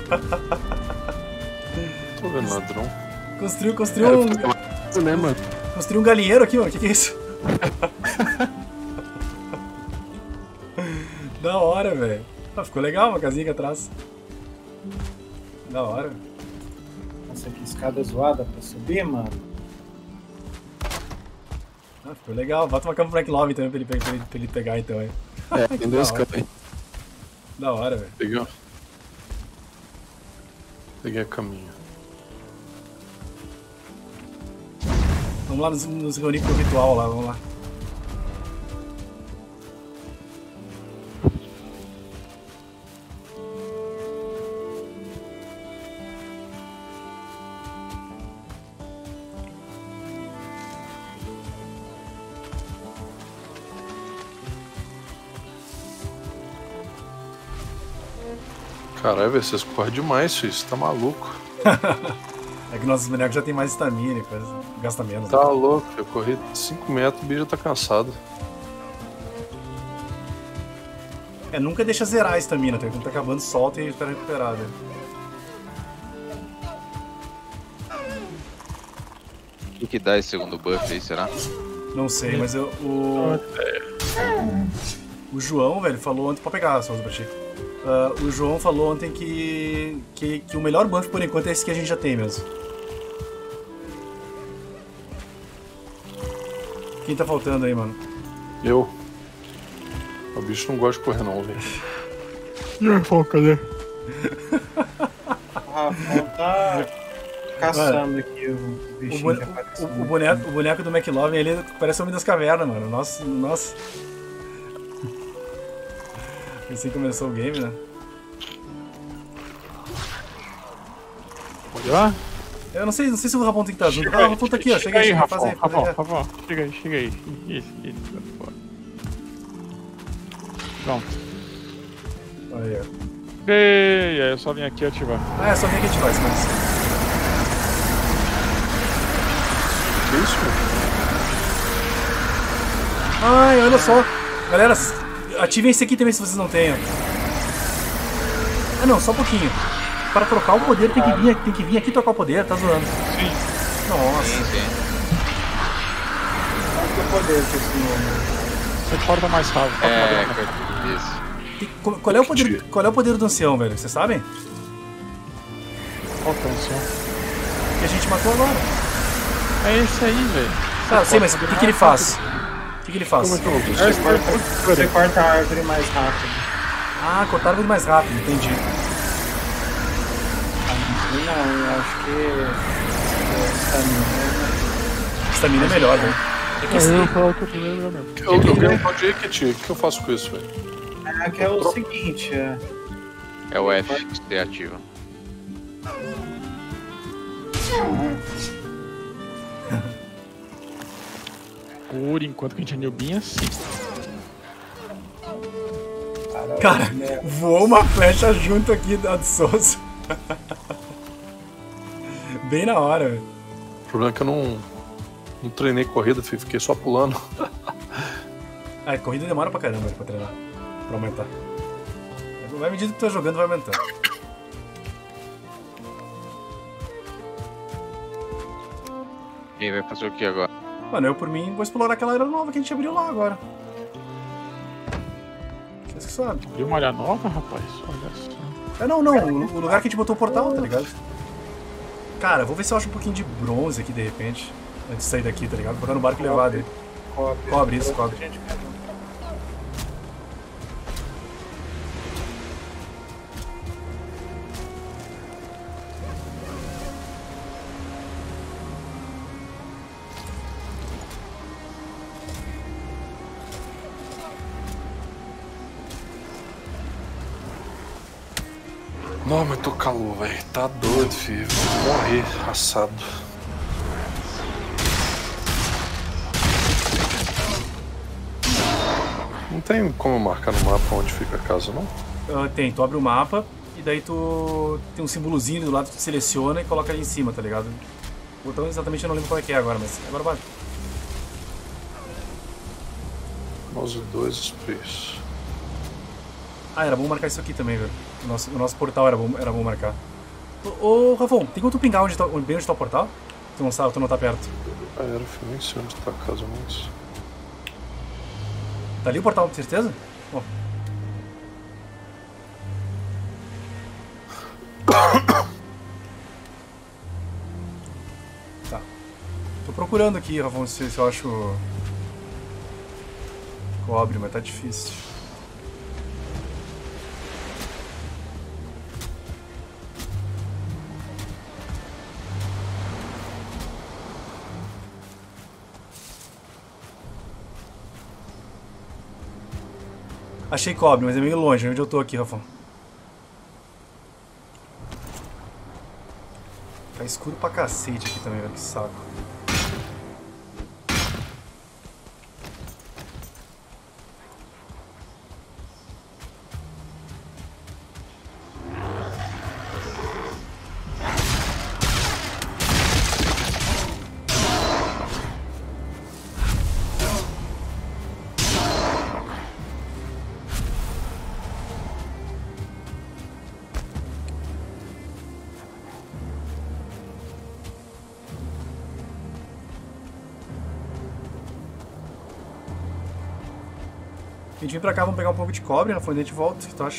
Tô vendo ladrão. Construiu um... Isso, né, mano? Construiu um galinheiro aqui, mano. O que é isso? Da hora, velho. Ah, ficou legal uma casinha aqui atrás. Da hora. Nossa, que escada zoada pra subir, mano. Ah, ficou legal. Bota uma cama pro McLovin também pra ele pegar então, hein. É, tem duas Da hora. camas aí. Da hora, velho. Peguei a caminha. Vamos lá nos reunir pro ritual lá, vamos lá. Caralho, velho, vocês correm demais, filho. Você tá maluco. É que nossos bonecos já tem mais estamina e coisa. Gasta menos. Tá né? louco, eu corri 5 metros, o bicho já tá cansado. É, nunca deixa zerar a estamina, tá? Quando tá acabando, solta e espera recuperar, velho. O que dá esse segundo buff aí, será? Não sei, mas o João, velho, falou ontem... Pode pegar, Souza, pra ti. O João falou ontem que o melhor buff por enquanto é esse que a gente já tem mesmo. Quem tá faltando aí, mano? Eu. O bicho não gosta de correr não, velho. E aí, Rafão, cadê? O Rafão tá caçando aqui o bichinho que apareceu. O boneco do McLovin, ele parece o Homem das Cavernas, mano. Nossa. Assim começou o game, né? Pode ir lá? Eu não sei se o Rafão tem que estar junto. Ah, o Rafão tá aqui, ó. Chega aí, Rafão. faz aí. Rafão, chega aí. Isso. Pronto. Aí, ó. E aí, eu só vim aqui ativar. Ah, é só vir aqui ativar esse mas... Que isso, mano? Ai, olha só. Galera, ativem esse aqui também se vocês não têm. Ah, não, só um pouquinho. Para trocar o poder tem que vir aqui trocar o poder, tá zoando. Sim. Nossa. Sim. Qual que é o poder que esse nome? Você corta mais rápido. Isso. Qual é o poder do ancião, velho? Vocês sabem? Qual que é o seu? Que a gente matou agora. É esse aí, velho. Tá, eu sei, mas o que ele faz? O que ele faz? Como é que eu Você corta a árvore mais rápido. Ah, cortar a árvore mais rápido, entendi. Não, eu acho que Estamina é melhor, né? É que Eu falo que o primeiro é mesmo. Eu ganho um tal de Ekiti. O que eu faço com isso, velho? que é o seguinte, É o F que você ativa. Por enquanto que a gente é newbinha, sim. Cara, voou uma flecha junto aqui da de Souza. Bem na hora, velho. O problema é que eu não treinei corrida, fiquei só pulando. Ah, corrida demora pra caramba pra treinar. Pra aumentar. Vai à medida que tu tá jogando, vai aumentando. E vai fazer o que agora? Mano, eu por mim vou explorar aquela área nova que a gente abriu lá agora. Vocês que sabem. Abriu uma área nova, rapaz? Olha só. É, não, o lugar que a gente botou o portal, tá ligado? Cara, vou ver se eu acho um pouquinho de bronze aqui de repente. Antes de sair daqui, tá ligado? Vou botar no barco e levar dele. Cobre isso, cobre. Não, mas tô calor, velho. Tá doido, filho. Vou morrer assado. Não tem como marcar no mapa onde fica a casa, não? Tem, tu abre o mapa e daí tu tem um símbolozinho do lado que tu seleciona e coloca ali em cima, tá ligado? O botão exatamente eu não lembro qual é que é agora, mas agora vai. Mouse 2 sprays. Ah, era bom marcar isso aqui também, velho. O nosso portal era bom marcar. Ô, Rafão, tem como tu pingar bem onde tá o portal? Tu não sabe, tu não tá perto. Ah, era, filho, nem sei onde tá a casa, mas... Tá ali o portal, com certeza? Ó. Tá. Tô procurando aqui, Rafão, se eu acho... cobre, mas tá difícil. Achei cobre, mas é meio longe. Onde eu tô aqui, Rafão? Tá escuro pra cacete aqui também, velho. Que saco. A gente vem pra cá, vamos pegar um pouco de cobre, na fonte a gente volta, o que tu acha?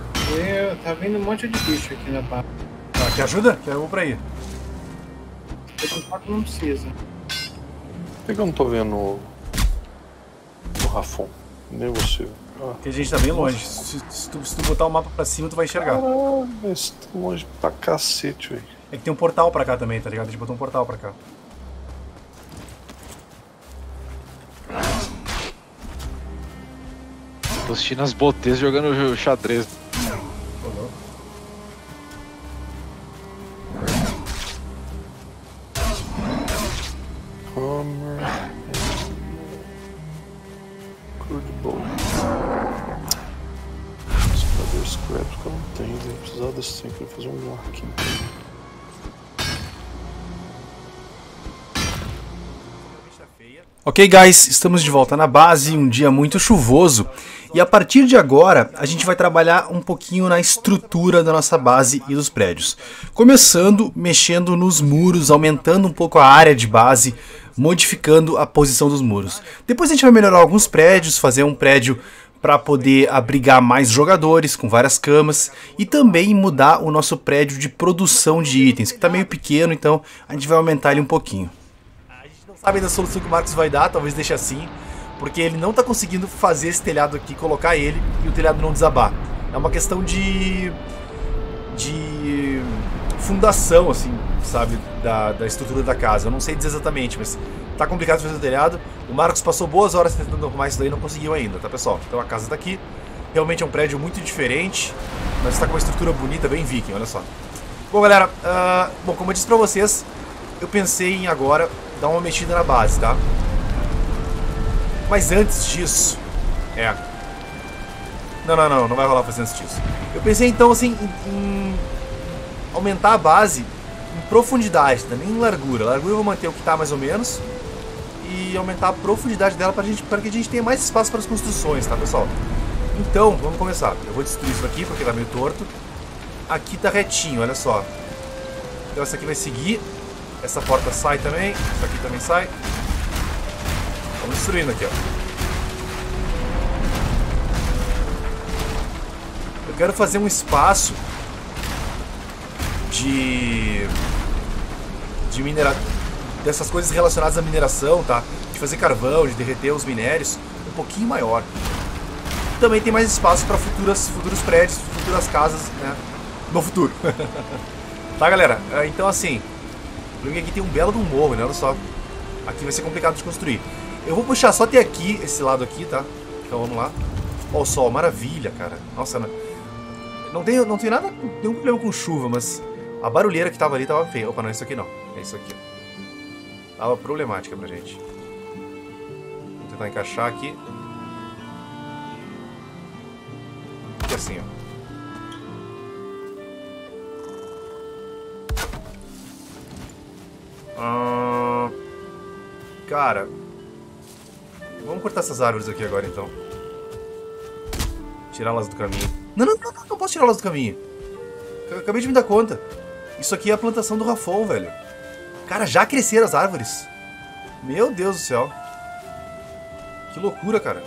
Tá vindo um monte de bicho aqui na barra. Tá, quer ajuda? Quer eu vou pra aí. Não precisa. Por que eu não tô vendo o Rafon? Nem você. Porque a gente tá bem longe. Se tu botar o mapa pra cima, tu vai enxergar. Caralho, mas tá longe pra cacete, velho. É que tem um portal pra cá também, tá ligado? A gente botou um portal pra cá. Tô assistindo as botês jogando xadrez. Hammer. Crude Spider Scraps que eu não tenho, eu ia precisar desse tempo pra fazer um arquinho. Ok, guys, estamos de volta na base, um dia muito chuvoso. E a partir de agora, a gente vai trabalhar um pouquinho na estrutura da nossa base e dos prédios. Começando mexendo nos muros, aumentando um pouco a área de base, modificando a posição dos muros. Depois a gente vai melhorar alguns prédios, fazer um prédio para poder abrigar mais jogadores, com várias camas. E também mudar o nosso prédio de produção de itens, que está meio pequeno, então a gente vai aumentar ele um pouquinho. Sabe da solução que o Marcos vai dar, talvez deixe assim, porque ele não está conseguindo fazer esse telhado aqui, colocar ele e o telhado não desabar. É uma questão de fundação, assim, sabe, da estrutura da casa. Eu não sei dizer exatamente, mas tá complicado fazer o telhado. O Marcos passou boas horas tentando arrumar isso daí e não conseguiu ainda, tá, pessoal? Então a casa tá aqui. Realmente é um prédio muito diferente, mas está com uma estrutura bonita, bem viking, olha só. Bom, galera, como eu disse pra vocês, eu pensei em agora dar uma mexida na base, tá? Mas antes disso... Não vai rolar fazer antes disso. Eu pensei então assim em aumentar a base em profundidade, também em largura. Largura eu vou manter o que tá mais ou menos e aumentar a profundidade dela para que a gente tenha mais espaço para as construções, tá, pessoal? Então, vamos começar. Eu vou destruir isso aqui porque tá meio torto. Aqui tá retinho, olha só. Então essa aqui vai seguir. Essa porta sai também, essa aqui também sai. Vamos destruindo aqui, ó. Eu quero fazer um espaço de mineração, dessas coisas relacionadas à mineração, tá? De fazer carvão, de derreter os minérios, um pouquinho maior. Também tem mais espaço para futuros prédios, futuras casas, né? No futuro. Tá, galera? Então, assim... Aqui tem um belo de um morro, né? Olha só. Aqui vai ser complicado de construir. Eu vou puxar só até aqui, esse lado aqui, tá? Então vamos lá. Ó o sol, maravilha, cara. Nossa, não tem nada, nenhum problema com chuva, mas a barulheira que tava ali tava feia. Opa, não é isso aqui não. É isso aqui. Tava problemática pra gente. Vou tentar encaixar aqui. E assim, ó. Cara, vamos cortar essas árvores aqui agora então. Tirá-las do caminho. Não posso tirá-las do caminho. Acabei de me dar conta. Isso aqui é a plantação do Rafon, velho. Cara, já cresceram as árvores. Meu Deus do céu. Que loucura, cara.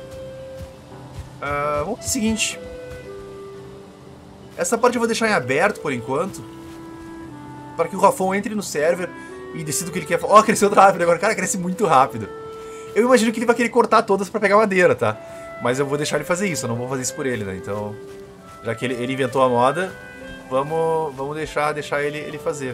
Vamos fazer o seguinte. Essa parte eu vou deixar em aberto por enquanto, para que o Rafon entre no server e decida o que ele quer. Ó, cresceu outra árvore agora. Cara, cresce muito rápido. Eu imagino que ele vai querer cortar todas pra pegar madeira, tá? Mas eu vou deixar ele fazer isso, eu não vou fazer isso por ele, né? Então, já que ele inventou a moda, vamos deixar ele fazer.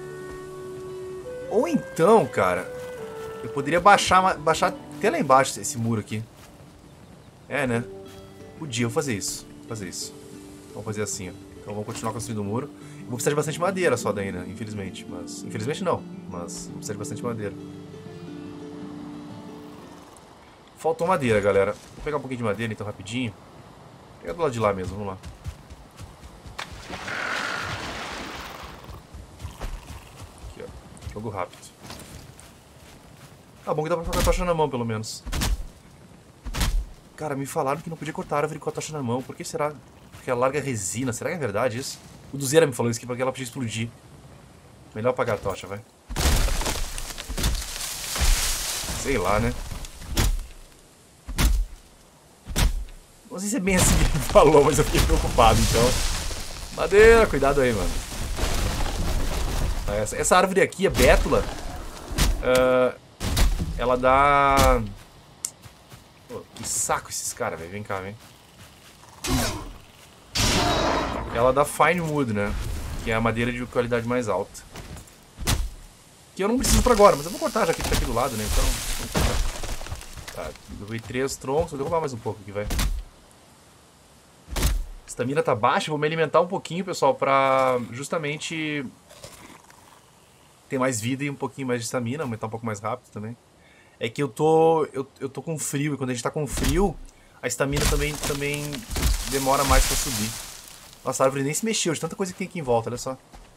Ou então, cara, eu poderia baixar até lá embaixo esse muro aqui. É, né? Podia fazer isso. Vamos fazer assim, ó. Então vamos continuar construindo o muro. Vou precisar de bastante madeira só daí, né? Infelizmente. Mas... Infelizmente não. Mas vou precisar de bastante madeira. Faltou madeira, galera. Vou pegar um pouquinho de madeira então rapidinho. Vou pegar do lado de lá mesmo, vamos lá. Aqui, ó. Jogo rápido. Tá bom que dá pra ficar com a tocha na mão, pelo menos. Cara, me falaram que não podia cortar a árvore com a tocha na mão. Por que será? Porque ela larga resina. Será que é verdade isso? O Duzera me falou isso aqui porque ela podia explodir. Melhor apagar a tocha, vai. Sei lá, né? Não sei se é bem assim que ele falou, mas eu fiquei preocupado, então. Madeira, cuidado aí, mano. Essa árvore aqui, a bétula, ela dá... Pô, que saco esses caras, velho. Vem cá, vem. Ela dá fine wood, né? Que é a madeira de qualidade mais alta. Que eu não preciso pra agora, mas eu vou cortar já que tá aqui do lado, né? Então... Tá, derrubei 3 troncos. Vou derrubar mais um pouco aqui, vai. Estamina tá baixa, vou me alimentar um pouquinho, pessoal, pra justamente ter mais vida e um pouquinho mais de estamina, aumentar um pouco mais rápido também. É que eu tô com frio, e quando a gente tá com frio, a estamina também demora mais pra subir. Nossa, a árvore nem se mexeu, de tanta coisa que tem aqui em volta, olha só.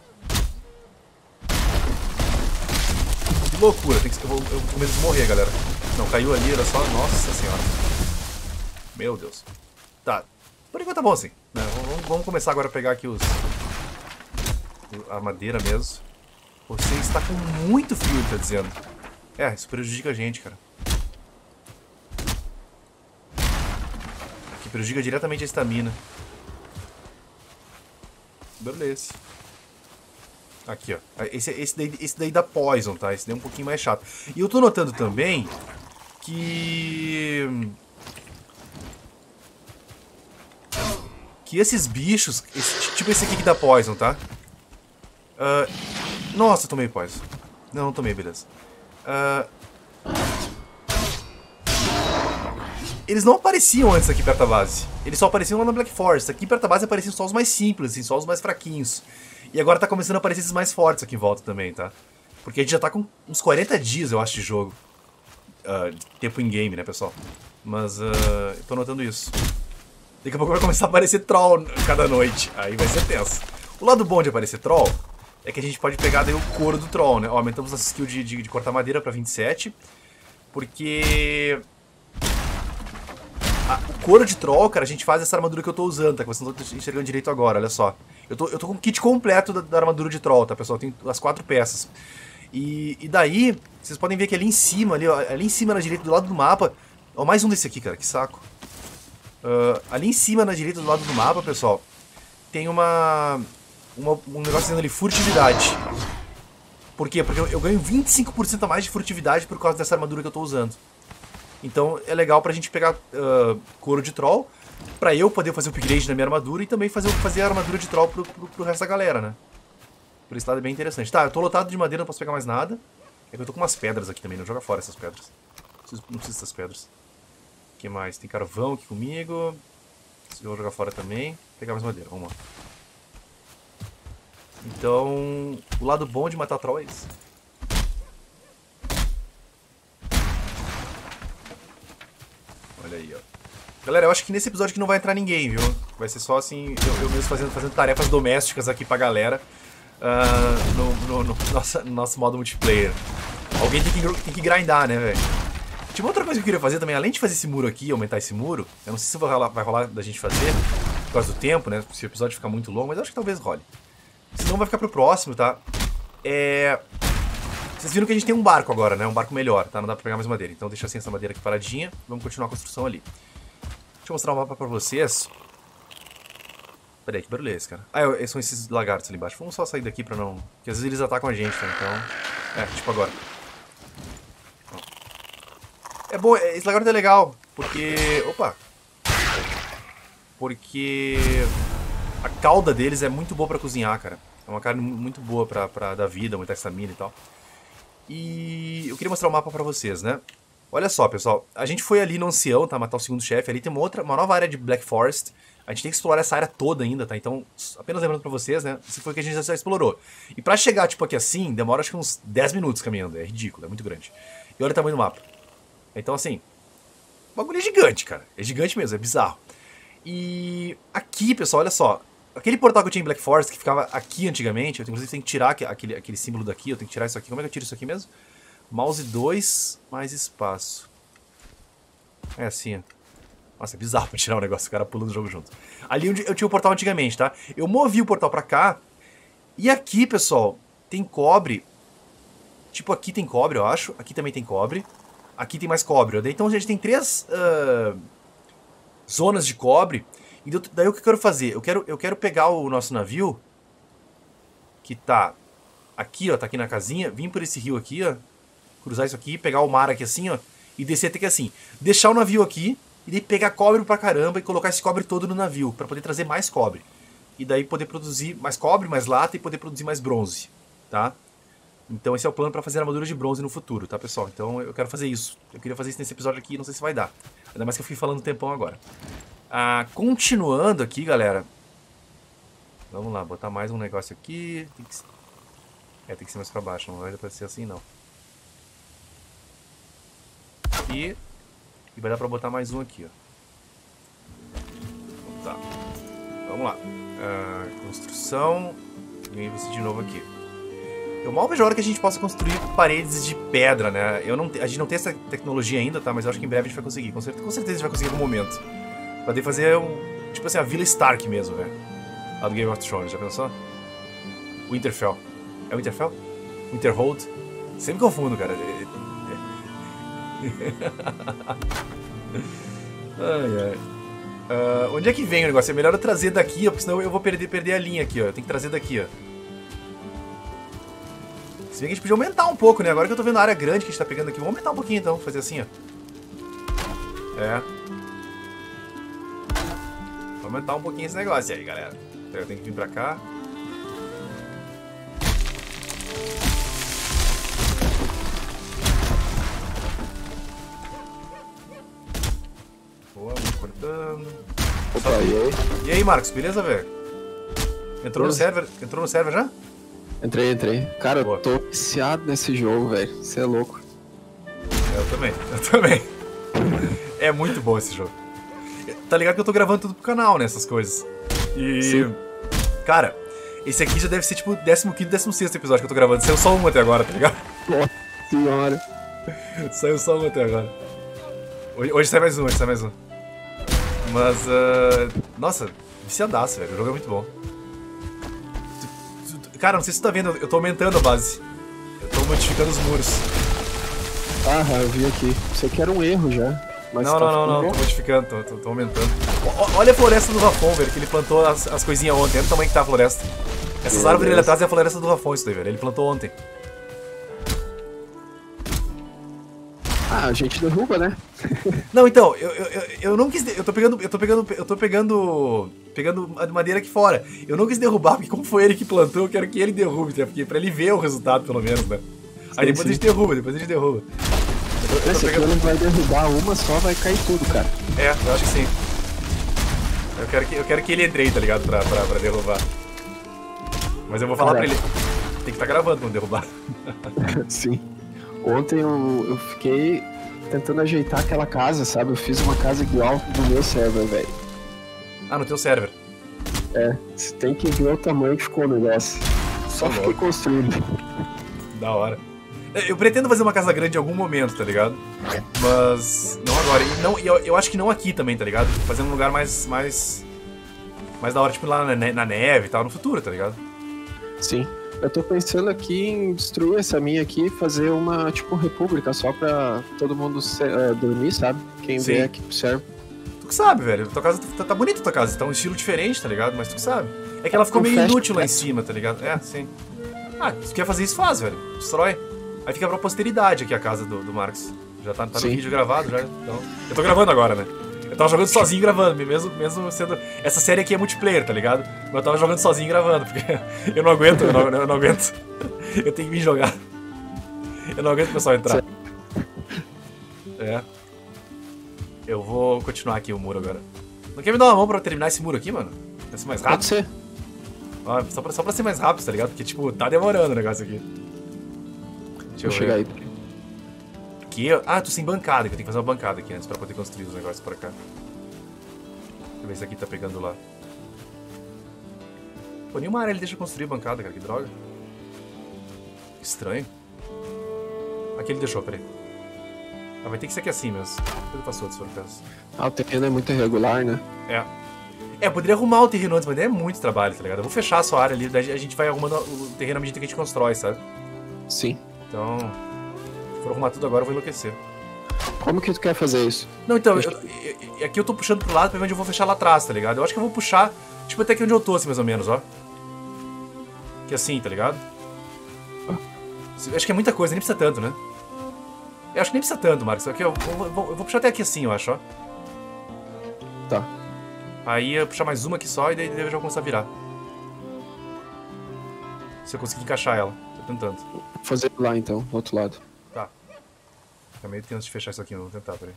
Que loucura, eu vou com medo de morrer, galera. Não, caiu ali, olha só, nossa senhora. Meu Deus. Tá, por enquanto tá bom assim, né? Vamos começar agora a pegar aqui a madeira mesmo. Você está com muito frio, ele tá dizendo. Isso prejudica a gente, cara. Aqui prejudica diretamente a estamina. Beleza. Aqui, ó. Esse daí dá poison, tá? Esse daí é um pouquinho mais chato. E eu tô notando também que esses bichos, tipo esse aqui que dá poison, tá? Nossa, tomei poison. Não tomei, beleza. Eles não apareciam antes aqui perto da base. Eles só apareciam lá na Black Forest. Aqui perto da base apareciam só os mais simples, assim, só os mais fraquinhos. E agora tá começando a aparecer esses mais fortes aqui em volta também, tá? Porque a gente já tá com uns 40 dias, eu acho, de jogo. Tempo in game, né, pessoal? Mas eu tô notando isso. Daqui a pouco vai começar a aparecer troll cada noite. Aí vai ser tenso. O lado bom de aparecer troll é que a gente pode pegar daí o couro do troll, né? Ó, aumentamos nossa skill de cortar madeira pra 27. Porque... o couro de troll, cara, a gente faz essa armadura que eu tô usando, tá? Que vocês não estão enxergando direito agora, olha só. Eu tô com o kit completo da armadura de troll, tá, pessoal? Tem as 4 peças. E daí, vocês podem ver que ali em cima, ali em cima na direita do lado do mapa... Ó, mais um desse aqui, cara, que saco. Ali em cima na direita do lado do mapa, pessoal, tem um negócio dizendo ali, furtividade. Por quê? Porque eu ganho 25% a mais de furtividade por causa dessa armadura que eu tô usando. Então é legal pra gente pegar couro de troll, pra eu poder fazer o upgrade na minha armadura e também fazer a armadura de troll pro resto da galera, né? Por esse lado é bem interessante. Tá, eu tô lotado de madeira, não posso pegar mais nada. É que eu tô com umas pedras aqui também, não joga fora essas pedras. Não preciso dessas pedras. O que mais? Tem carvão aqui comigo. Eu vou jogar fora também. Vou pegar mais madeira, vamos lá. Então, o lado bom de matar troll é esse. Olha aí, ó. Galera, eu acho que nesse episódio aqui não vai entrar ninguém, viu? Vai ser só assim, eu mesmo fazendo tarefas domésticas aqui pra galera. No nosso modo multiplayer. Alguém tem que grindar, né, velho? Tinha outra coisa que eu queria fazer também, além de fazer esse muro aqui, aumentar esse muro. Eu não sei se vai rolar da gente fazer, por causa do tempo, né? Se o episódio ficar muito longo, mas eu acho que talvez role. Senão vai ficar pro próximo, tá? Vocês viram que a gente tem um barco agora, né? Um barco melhor, tá? Não dá pra pegar mais madeira. Então deixa assim essa madeira aqui paradinha. Vamos continuar a construção ali. Deixa eu mostrar o mapa pra vocês. Peraí, que barulho é esse, cara? São esses lagartos ali embaixo. Vamos só sair daqui pra não... Porque às vezes eles atacam a gente, tá? Então... tipo agora. É bom, esse lagarto é legal, porque... Opa! Porque... a cauda deles é muito boa pra cozinhar, cara. É uma carne muito boa pra dar vida, muita estamina e tal. E eu queria mostrar o mapa pra vocês, né? Olha só, pessoal. A gente foi ali no ancião, tá? Matar o segundo chefe. Ali tem uma nova área de Black Forest. A gente tem que explorar essa área toda ainda, tá? Então, apenas lembrando pra vocês, né? Isso foi o que a gente já explorou. E pra chegar, tipo, aqui assim, demora acho que uns 10 minutos caminhando. É ridículo, é muito grande. E olha o tamanho do mapa. Então, assim... O bagulho é gigante, cara. É gigante mesmo, é bizarro. E aqui, pessoal, olha só. Aquele portal que eu tinha em Black Forest, que ficava aqui antigamente, eu inclusive tenho que tirar aquele símbolo daqui, eu tenho que tirar isso aqui. Como é que eu tiro isso aqui mesmo? Mouse 2, mais espaço. É assim, ó. Nossa, é bizarro pra tirar um negócio, o cara pulando o jogo junto. Ali onde eu tinha o portal antigamente, tá? Eu movi o portal pra cá. E aqui, pessoal, tem cobre. Tipo, aqui tem cobre, eu acho. Aqui também tem cobre. Aqui tem mais cobre. Então a gente tem 3 zonas de cobre. E daí o que eu quero fazer? Eu quero pegar o nosso navio, que tá aqui, ó, tá aqui na casinha, vir por esse rio aqui, ó, cruzar isso aqui, pegar o mar aqui assim, ó, e descer até que assim, deixar o navio aqui, e daí pegar cobre pra caramba e colocar esse cobre todo no navio, pra poder trazer mais cobre. E daí poder produzir mais cobre, mais lata e poder produzir mais bronze, tá? Então esse é o plano pra fazer armadura de bronze no futuro, tá, pessoal? Então eu quero fazer isso. Eu queria fazer isso nesse episódio aqui, não sei se vai dar. Ainda mais que eu fui falando um tempão agora. Continuando aqui, galera. Vamos lá, botar mais um negócio aqui. Tem que ser mais pra baixo, não vai dar pra ser assim, não. Aqui. E vai dar pra botar mais um aqui, ó. Tá. Vamos lá. Construção. E aí você de novo aqui. Eu mal vejo a hora que a gente possa construir paredes de pedra, né? A gente não tem essa tecnologia ainda, tá? Mas eu acho que em breve a gente vai conseguir. Com certeza a gente vai conseguir em algum momento. Pra poder fazer tipo assim, a Vila Stark mesmo, velho. Lá do Game of Thrones, já pensou? Winterfell. É Winterfell? Winterhold? Sempre confundo, cara. Ai, ai. Onde é que vem o negócio? É melhor eu trazer daqui, ó, porque senão eu vou perder a linha aqui, ó. Eu tenho que trazer daqui, ó. Se bem que a gente podia aumentar um pouco, né? Agora que eu tô vendo a área grande que a gente tá pegando aqui, vamos aumentar um pouquinho então, fazer assim, ó. Vou aumentar um pouquinho esse negócio aí, galera. Então eu tenho que vir pra cá. Boa, vamos cortando. Opa, e aí? E aí, Marcos, beleza, velho? Entrou no server já? Entrei. Cara, Boa. eu tô viciado nesse jogo, velho. Você é louco. Eu também. É muito bom esse jogo. Tá ligado que eu tô gravando tudo pro canal, né, essas coisas. E... Sim. Cara, esse aqui já deve ser tipo o 15º, 16º episódio que eu tô gravando. Saiu só um até agora, tá ligado? Nossa senhora. Saiu só um até agora. Hoje sai mais um, Mas, nossa, viciadaço, velho. O jogo é muito bom. Cara, não sei se você tá vendo, eu tô aumentando a base. Eu tô modificando os muros. Eu vi aqui. Isso aqui era um erro já. Mas não, tô modificando, tô aumentando. Olha a floresta do Rafon, velho, que ele plantou as coisinhas ontem. Olha o tamanho que tá a floresta. Essas árvores ali atrás é a floresta do Rafon, isso daí, velho. Ele plantou ontem. A gente derruba, né? Não, então, eu não quis. Eu tô pegando a madeira aqui fora. Eu não quis derrubar, porque como foi ele que plantou, eu quero que ele derrube, né? Porque pra ele ver o resultado, pelo menos, né? Aí depois a gente derruba, Esse aqui não vai derrubar uma só, vai cair tudo, cara. Eu acho que sim. Eu quero que ele entre aí, tá ligado? Pra derrubar. Mas eu vou falar pra ele. Tem que estar gravando quando derrubar. Sim. Ontem eu fiquei tentando ajeitar aquela casa, sabe? Eu fiz uma casa igual do meu server, velho. No teu server? Você tem que ver o tamanho que ficou o negócio. Só fiquei construindo. Da hora. Eu pretendo fazer uma casa grande em algum momento, tá ligado? Mas não agora. Eu acho que não aqui também, tá ligado? Fazer um lugar mais da hora, tipo lá na neve e tal, no futuro, tá ligado? Sim. Eu tô pensando aqui em destruir essa minha aqui e fazer uma, tipo, república só pra todo mundo dormir, sabe? Quem Sim. vier aqui pro server. Tu que sabe, velho. Tua casa tá bonita, tua casa. Tá um estilo diferente, tá ligado? Mas tu que sabe. É que ela ficou meio inútil lá em cima, tá ligado? Sim. Se tu quer fazer isso, faz, velho. Destrói. Aí fica pra posteridade aqui a casa do Marcos. Já tá no vídeo gravado, já. Então, eu tô gravando agora, né? Eu tava jogando sozinho gravando, mesmo sendo... Essa série aqui é multiplayer, tá ligado? Mas eu tava jogando sozinho gravando, porque eu não aguento, eu não aguento. Eu tenho que vir jogar. Eu não aguento o pessoal entrar. Eu vou continuar aqui o muro agora. Não quer me dar uma mão pra terminar esse muro aqui, mano? Pra ser mais rápido? Pode ser. Só pra ser mais rápido, tá ligado? Porque, tipo, tá demorando o negócio aqui. Deixa eu chegar aí. Aqui, tô sem bancada, que eu tenho que fazer uma bancada aqui antes pra poder construir os negócios pra cá. Deixa eu ver se aqui tá pegando lá. Pô, nenhuma área ele deixa construir bancada, cara, que droga. Estranho. Aqui ele deixou, peraí. Vai ter que ser aqui assim mesmo. Depois eu faço outros, se for o caso. O terreno é muito irregular, né? Eu poderia arrumar o terreno antes, mas é muito trabalho, tá ligado? Eu vou fechar a sua área ali, daí a gente vai arrumando o terreno à medida que a gente constrói, sabe? Sim. Então, se for arrumar tudo agora, eu vou enlouquecer. Como que tu quer fazer isso? Não, então, aqui eu tô puxando pro lado pra ver onde eu vou fechar lá atrás, tá ligado? Eu acho que eu vou puxar, tipo, até aqui onde eu tô, assim, mais ou menos, ó. Que assim, tá ligado? Acho que é muita coisa, nem precisa tanto, né? Eu acho que nem precisa tanto, Marcos. Aqui, eu vou puxar até aqui assim, eu acho, ó. Tá. Aí eu puxar mais uma aqui só e daí eu já vou começar a virar. Se eu conseguir encaixar ela. Tô tentando. Vou fazer lá então, do outro lado. Tá. Fica meio tenso de fechar isso aqui, vou tentar, peraí.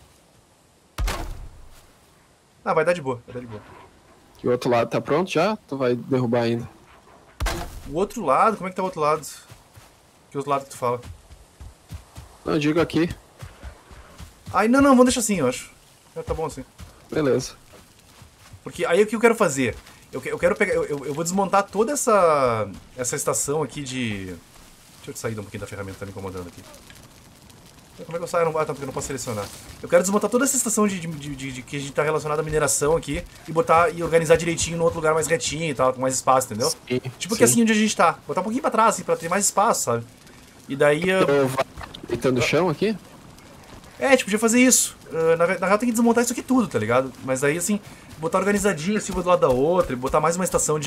Ah, vai dar de boa, vai dar de boa. E o outro lado tá pronto já? Tu vai derrubar ainda? O outro lado? Como é que tá o outro lado? Que outro lado que tu fala? Não, eu digo aqui. Ai, não, vamos deixar assim, eu acho. Tá bom assim. Beleza. Porque aí o que eu quero fazer? Eu quero pegar. Eu vou desmontar toda essa estação aqui de. Deixa eu sair um pouquinho da ferramenta, tá me incomodando aqui. Como é que eu saio? Tá, porque eu não posso selecionar. Eu quero desmontar toda essa estação de que a gente tá relacionado à mineração aqui e organizar direitinho no outro lugar mais retinho e tal, com mais espaço, entendeu? Sim, tipo que assim onde a gente tá. Botar um pouquinho pra trás, assim, pra ter mais espaço, sabe? E daí. Eu vou deitando o chão aqui? É, a gente podia fazer isso. Na real tem que desmontar isso aqui tudo, tá ligado? Mas aí, assim, botar organizadinho assim, uma do lado da outra, e botar mais uma estação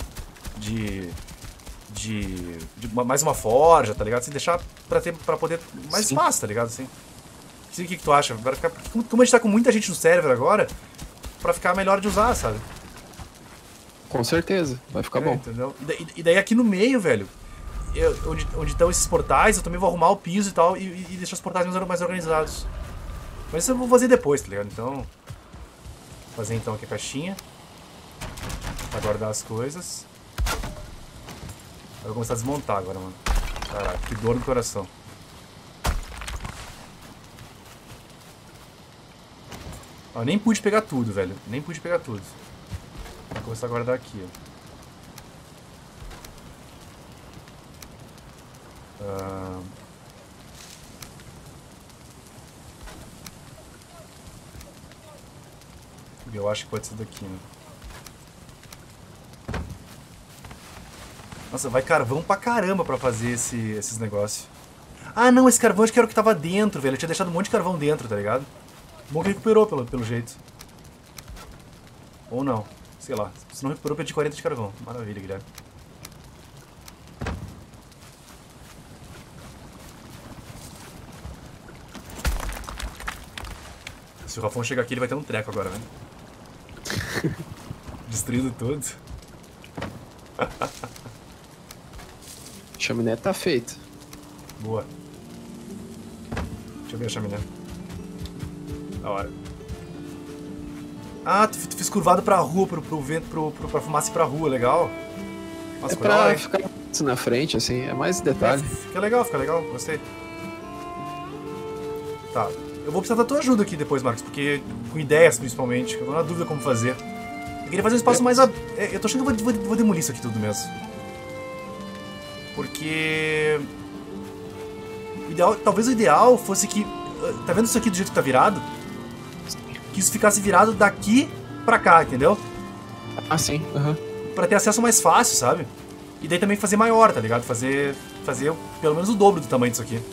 mais uma forja, tá ligado? Assim, deixar pra poder mais Sim. espaço, tá ligado? Assim. O que tu acha? Vai ficar, como a gente tá com muita gente no server agora, pra ficar melhor de usar, sabe? Com certeza, vai ficar bom. Entendeu? E daí aqui no meio, velho, onde estão esses portais, eu também vou arrumar o piso e tal, e deixar os portais mais organizados. Mas isso eu vou fazer depois, tá ligado? Então, vou fazer então aqui a caixinha, pra guardar as coisas. Eu vou começar a desmontar agora, mano. Caraca, que dor no coração. Ó, nem pude pegar tudo, velho. Nem pude pegar tudo. Vou começar a guardar aqui, ó. Eu acho que pode ser daqui, né? Nossa, vai carvão pra caramba pra fazer esses negócios. Ah, não, esse carvão acho que era o que tava dentro, velho. Eu tinha deixado um monte de carvão dentro, tá ligado? Bom que recuperou pelo jeito. Ou não. Sei lá. Se não recuperou, perdi 40 de carvão. Maravilha, Guilherme. Se o Rafão chegar aqui, ele vai ter um treco agora, né? Destruindo tudo. A chaminé tá feita. Boa. Deixa eu ver a chaminé. Da hora. Ah, tu fiz curvado pra rua, pro vento, pra fumaça ir pra rua, legal. Nossa, É pra ficar na frente, assim, é mais detalhe. Fica legal, gostei. Tá, eu vou precisar da tua ajuda aqui depois, Marcos, porque com ideias principalmente, eu tô na dúvida como fazer. Eu queria fazer um espaço mais... Eu tô achando que eu vou demolir isso aqui tudo mesmo. Porque... talvez o ideal fosse que... Tá vendo isso aqui do jeito que tá virado? Que isso ficasse virado daqui pra cá, entendeu? Ah, sim. Uhum. Pra ter acesso mais fácil, sabe? E daí também fazer maior, tá ligado? Fazer pelo menos o dobro do tamanho disso aqui.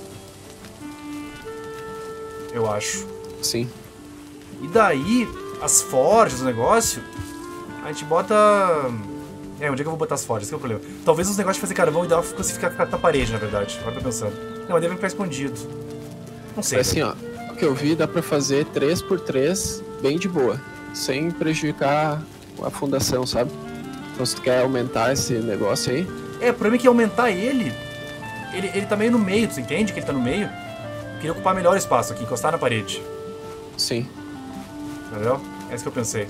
Eu acho. Sim. E daí, as forjas, o negócio, a gente bota... onde é que eu vou botar as forjas? Esse que é o problema. Talvez os negócios de fazer carvão e dar fosse ficar na parede, na verdade. Agora tô pensando. Não, mas deve ficar escondido. Não sei. Assim, ó, o que eu vi dá pra fazer 3x3 bem de boa. Sem prejudicar a fundação, sabe? Então se tu quer aumentar esse negócio aí... O problema é que aumentar ele tá meio no meio, tu entende que ele tá no meio? Eu queria ocupar melhor o espaço aqui, encostar na parede. Sim. Entendeu? É isso que eu pensei.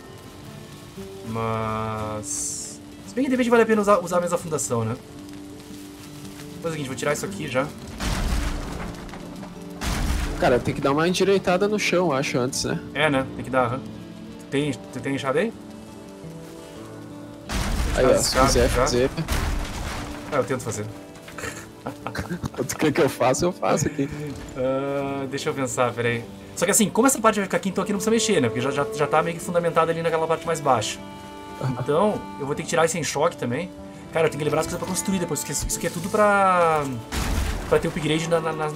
Mas... Se bem que de repente vale a pena usar a mesma fundação, né? Faz o seguinte, vou tirar isso aqui já. Cara, tem que dar uma endireitada no chão, acho, antes, né? Né? Tem que dar. Tu tem enxada aí? Aí, ó, se quiser fazer... Eu tento fazer. Tu quer que eu faça aqui. Deixa eu pensar, peraí. Só que assim, como essa parte vai ficar aqui, então aqui não precisa mexer, né? Porque já tá meio que fundamentada ali naquela parte mais baixa. Então, eu vou ter que tirar esse enxoque também. Cara, eu tenho que lembrar as coisas pra construir depois, porque isso aqui é tudo pra ter upgrade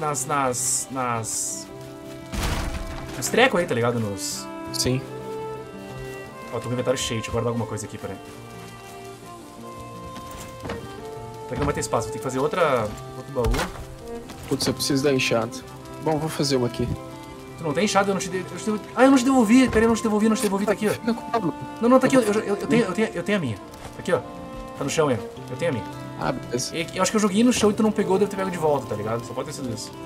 nos trecos aí, tá ligado? Sim. Ó, tô com o inventário cheio, deixa eu guardar alguma coisa aqui, peraí. Pra que não vai ter espaço, vou ter que fazer outro Baú. Putz, eu preciso da enxada. Bom, vou fazer uma aqui. Tu não tem enxada? Eu não te devolvi. Ah, eu não te devolvi. Peraí, eu não te devolvi, tá aqui, ó. Fica com ela. Não, tá aqui, eu tenho a minha. Tá aqui, ó. Tá no chão aí. Eu tenho a minha. Ah, beleza. Eu acho que eu joguei no chão e tu não pegou, deve ter pego de volta, tá ligado? Só pode ter sido isso.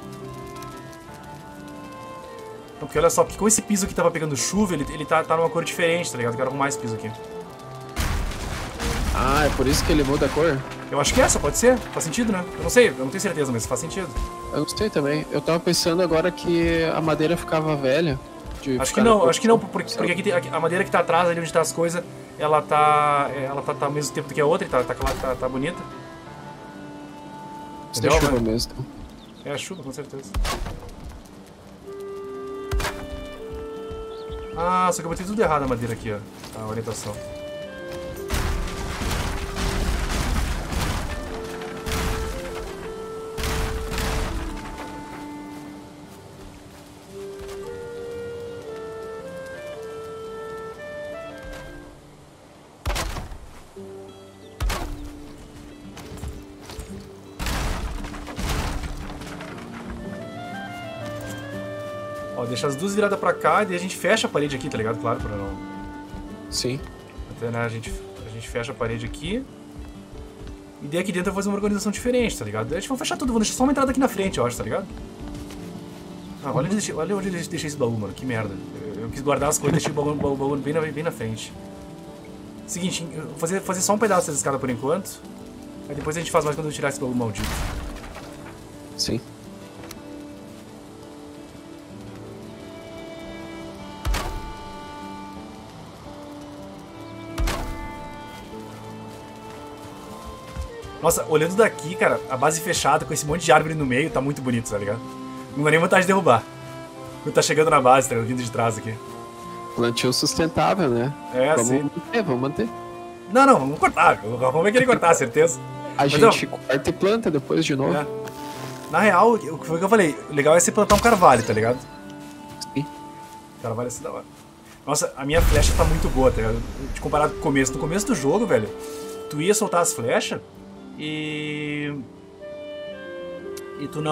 Não, porque olha só, porque com esse piso que tava pegando chuva, ele tá numa cor diferente, tá ligado? Eu quero arrumar esse piso aqui. Ah, é por isso que ele muda a cor? Eu acho que essa, pode ser? Faz sentido, né? Eu não sei, eu não tenho certeza, mas faz sentido. Eu não sei também. Eu tava pensando agora que a madeira ficava velha. Acho que não, porque aqui a madeira que tá atrás, ali onde tá as coisas, ela tá ao mesmo tempo do que a outra e tá bonita. Isso é chuva mesmo. É a chuva, com certeza. Ah, só que eu botei tudo errado a madeira aqui, ó. A orientação. Ó, deixa as duas viradas pra cá e daí a gente fecha a parede aqui, tá ligado? Claro, pra não... Sim. Até, né, a gente fecha a parede aqui. E daí aqui dentro eu vou fazer uma organização diferente, tá ligado? Daí a gente vai fechar tudo, vou deixar só uma entrada aqui na frente, eu acho, tá ligado? Ah, olha onde eu deixei esse baú, mano, que merda. Eu quis guardar as coisas e deixei o baú bem na frente. Seguinte, eu vou fazer só um pedaço dessa escada por enquanto. Aí depois a gente faz mais quando eu tirar esse baú maldito. Sim. Nossa, olhando daqui, cara, a base fechada com esse monte de árvore no meio tá muito bonito, tá ligado? Não dá nem vontade de derrubar. Quando tá chegando na base, tá ligado? Vindo de trás aqui. Plantio sustentável, né? Sim. Vamos manter. Não, vamos cortar. Vamos querer cortar, certeza. A gente corta e planta depois de novo. É. Na real, o que foi que eu falei? O legal é você plantar um carvalho, tá ligado? Sim. Carvalho é assim da hora. Nossa, a minha flecha tá muito boa, tá ligado? Comparado com o começo. No começo do jogo, velho, tu ia soltar as flechas e tu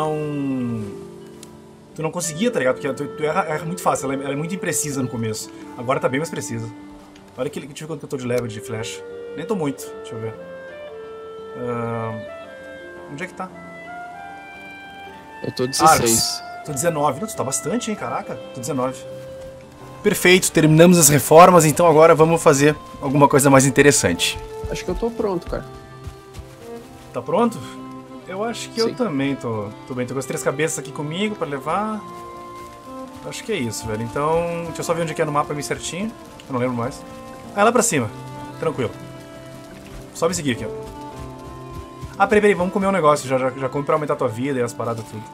não conseguia, tá ligado? Porque tu erra muito fácil, ela é muito imprecisa no começo. Agora tá bem mais precisa. Olha deixa eu ver quanto que eu tô de level de flecha. Nem tô muito, deixa eu ver. Onde é que tá? Eu tô 16. Tô 19. Não, tu tá bastante, hein? Caraca, tô 19. Perfeito, terminamos as reformas, então agora vamos fazer alguma coisa mais interessante. Acho que eu tô pronto, cara. Tá pronto? Eu acho que Sim. eu também tô bem. Tô com as 3 cabeças aqui comigo pra levar. Acho que é isso, velho. Então, deixa eu só ver onde é que é no mapa pra mim certinho. Eu não lembro mais. Ah, é lá pra cima. Tranquilo. Só me seguir aqui, ó. Ah, peraí, vamos comer um negócio. Já come pra aumentar a tua vida e as paradas tudo.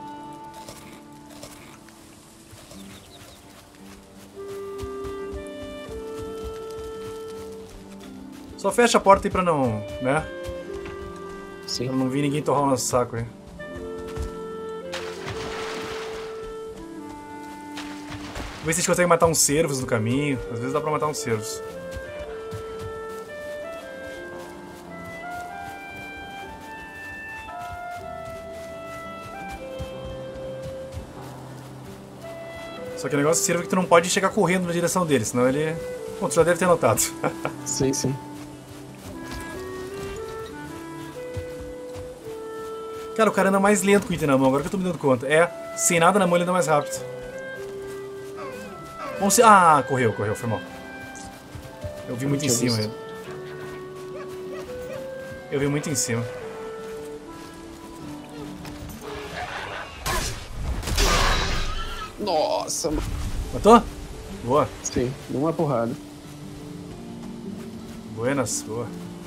Só fecha a porta aí pra não, né? Sim. Pra não vir ninguém torrar o nosso saco aí. Vê se a gente consegue matar uns cervos no caminho. Às vezes dá pra matar uns cervos. Só que o negócio do cervo é que tu não pode chegar correndo na direção dele, senão ele... Bom, tu já deve ter notado. Sim, sim. Cara, o cara anda mais lento com o item na mão, agora que eu tô me dando conta. É, sem nada na mão ele anda mais rápido. Vamos se... Ah, correu, foi mal. Eu vi muito em cima ele. Eu vi muito em cima. Nossa, mano. Matou? Boa. Sim, numa porrada. Buenas, boa.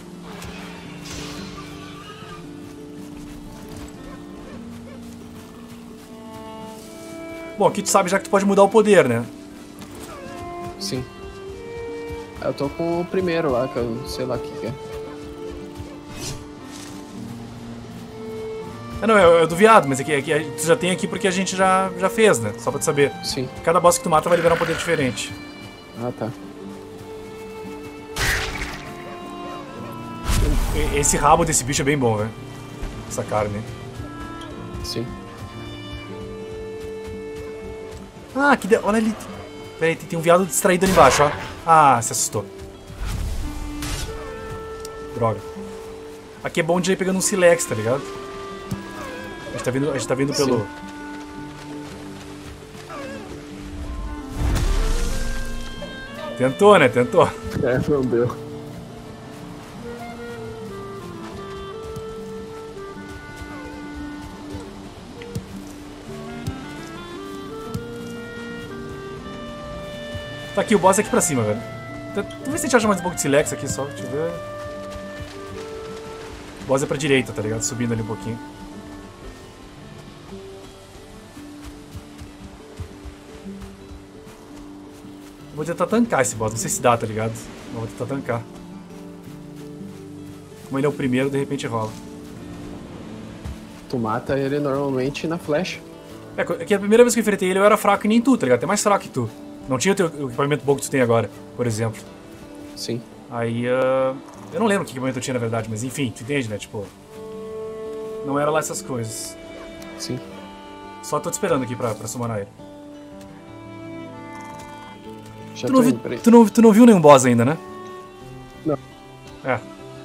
Bom, aqui tu sabe já que tu pode mudar o poder, né? Sim. Eu tô com o primeiro lá, que eu sei lá o que é. Não, é do viado, mas aqui tu já tem aqui porque a gente já fez, né? Só pra tu saber. Sim. Cada boss que tu mata vai liberar um poder diferente. Ah, tá. Esse rabo desse bicho é bem bom, velho. Essa carne. Sim. Ah, olha ali. Pera aí, tem um viado distraído ali embaixo, ó. Ah, se assustou. Droga. Aqui é bom de ir pegando um Silex, tá ligado? A gente tá vindo pelo... Sim. Tentou, né? Tentou. Não deu. Tá aqui, o boss é aqui pra cima, velho. Vamos ver se a gente acha mais um pouco de Silex aqui só. Deixa eu ver. O boss é pra direita, tá ligado? Subindo ali um pouquinho. Eu vou tentar tancar esse boss, não sei se dá, tá ligado? Mas vou tentar tancar. Como ele é o primeiro, de repente rola. Tu mata ele normalmente na flecha. É que a primeira vez que eu enfrentei ele eu era fraco que nem tu, tá ligado? Até mais fraco que tu. Não tinha o equipamento bom que tu tem agora, por exemplo. Sim. Aí, eu não lembro que equipamento eu tinha na verdade, mas enfim, tu entende, né? Tipo, não era lá essas coisas. Sim. Só tô te esperando aqui pra summonar ele. Já Tu tô não, indo, peraí. tu não viu nenhum boss ainda, né? Não. É.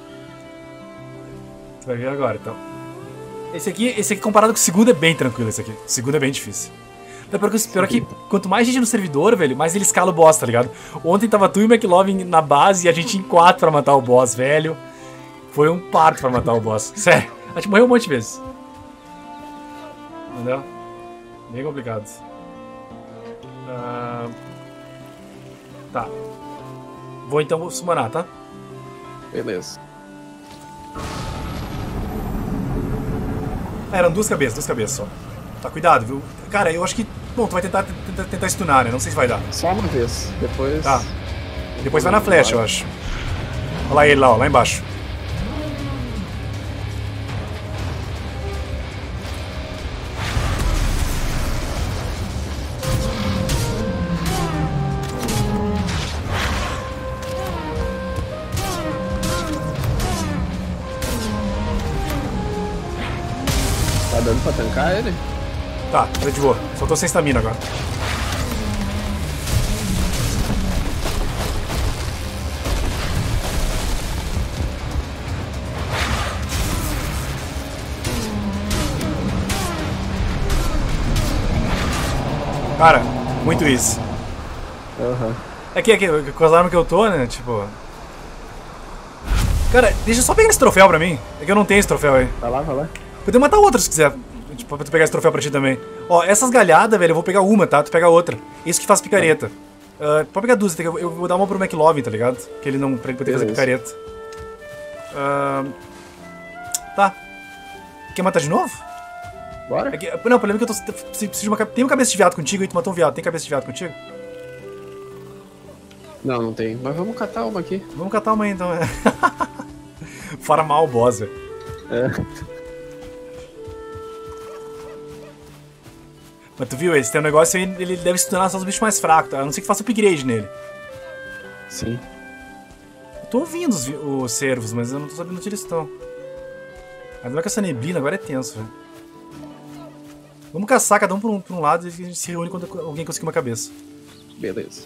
Tu vai ver agora, então. Esse aqui comparado com o segundo é bem tranquilo, esse aqui. O segundo é bem difícil. Pior que quanto mais gente no servidor, velho, mais ele escala o boss, tá ligado? Ontem tava tu e o McLovin na base e a gente em 4 pra matar o boss, velho. Foi um parto pra matar o boss. Sério, a gente morreu um monte de vezes. Entendeu? Bem complicado. Tá. Vou então summonar, tá? Beleza. Eram duas cabeças só. Tá, cuidado, viu? Cara, eu acho que... Bom, tu vai tentar stunar, né? Não sei se vai dar. Só uma vez. Depois... Tá. Depois vai na flecha, eu acho. Olha lá ele lá, ó, lá embaixo. Tá dando pra tancar ele? Tá, tá de boa. Só tô sem estamina agora. Cara, muito isso. Aham. É que com as armas que eu tô, né, tipo... Cara, deixa eu só pegar esse troféu pra mim. É que eu não tenho esse troféu aí. Vai lá, vai lá. Poder matar outra se quiser. Tipo, pra tu pegar esse troféu pra ti também. Ó, essas galhadas, velho, eu vou pegar uma, tá? Tu pega outra. Isso que faz picareta. Pode pegar duas, eu vou dar uma pro McLovin, tá ligado? Que ele não... Pra ele poder fazer picareta. Tá. Quer matar de novo? Bora? Não, o problema é que eu preciso de uma... Tem uma cabeça de viado contigo e tu matou um viado. Tem cabeça de viado contigo? Não, não tem. Mas vamos catar uma aqui. Vamos catar uma aí, então. Farmar o boss, velho. É. Mas tu viu, esse tem um negócio aí, ele deve stunar só os bichos mais fracos, tá? A não ser que faça upgrade nele. Sim. Eu tô ouvindo os servos, mas eu não tô sabendo onde eles estão. Mas não é que essa neblina agora é tenso, velho. Vamos caçar cada um por um lado e a gente se reúne quando alguém conseguir uma cabeça. Beleza.